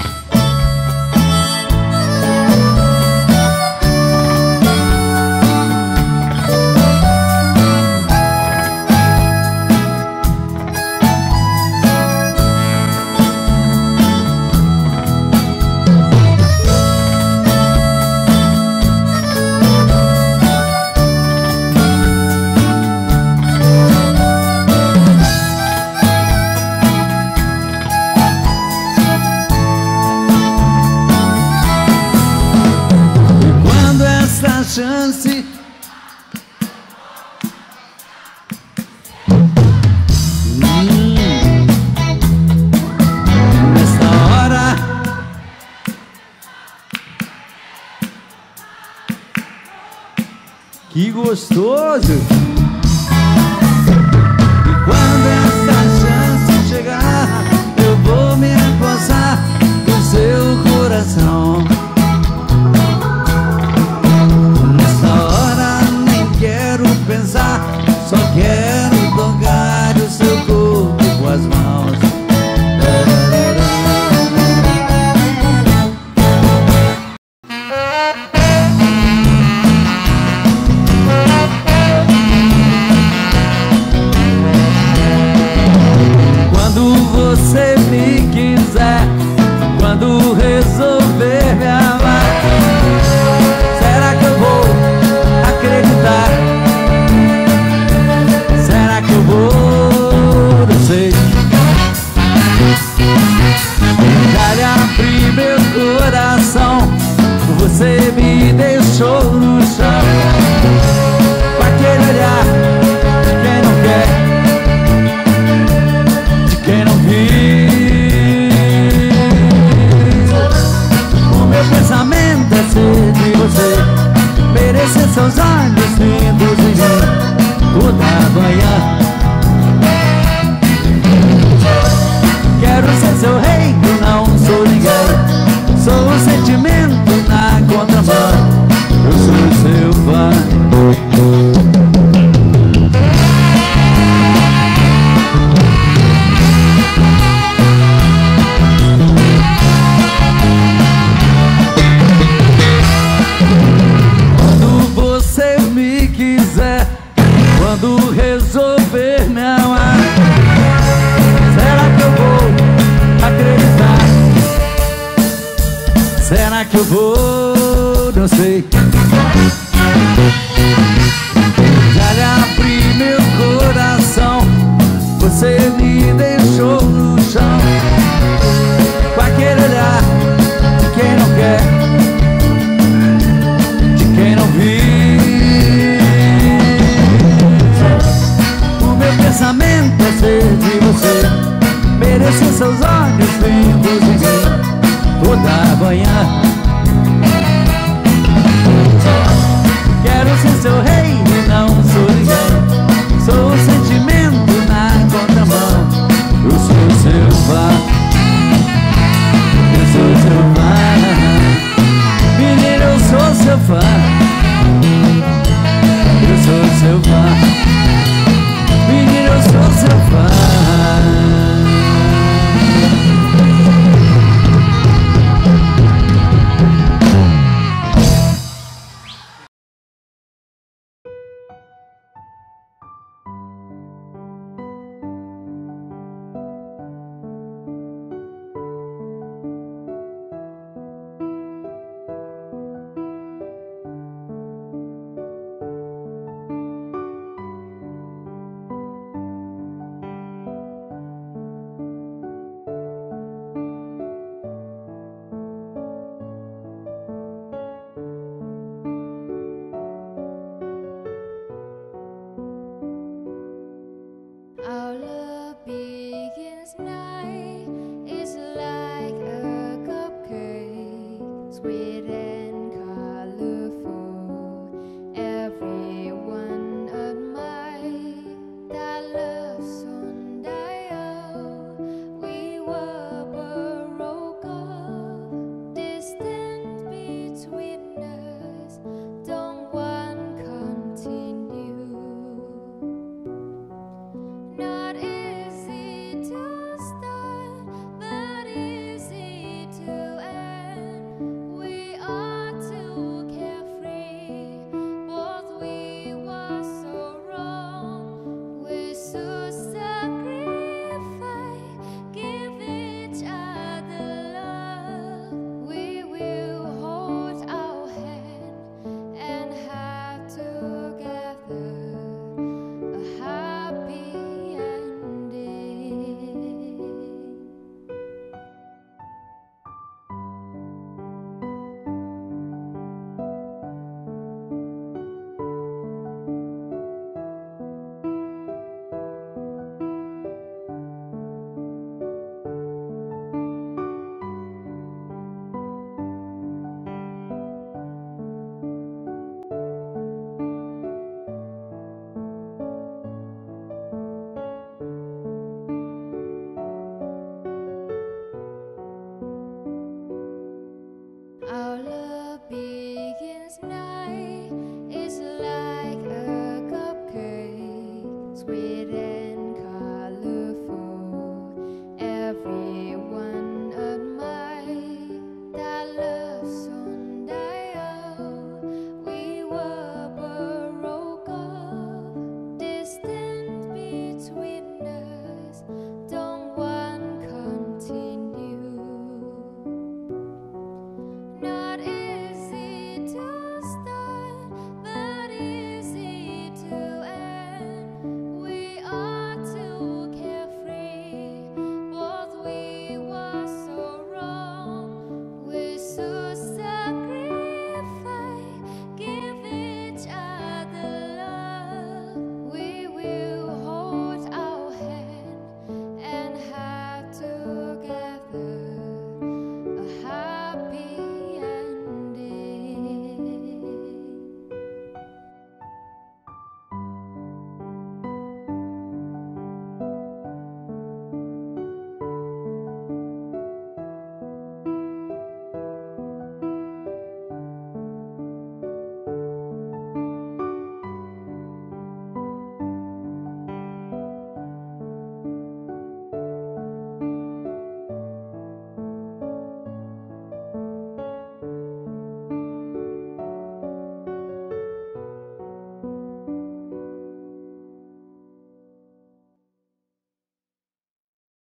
Chance hum. Nesta hora que gostoso. E quando essa chance chegar, eu vou me apossar do seu coração. Pensar, só quero tocar o seu corpo com as mãos. que eu vou, não sei. Já lhe abri meu coração, você me deixou no chão, com aquele olhar de quem não quer, de quem não vive. O meu pensamento é ser de você, merecer seus olhos lindos em mim. Toda manhã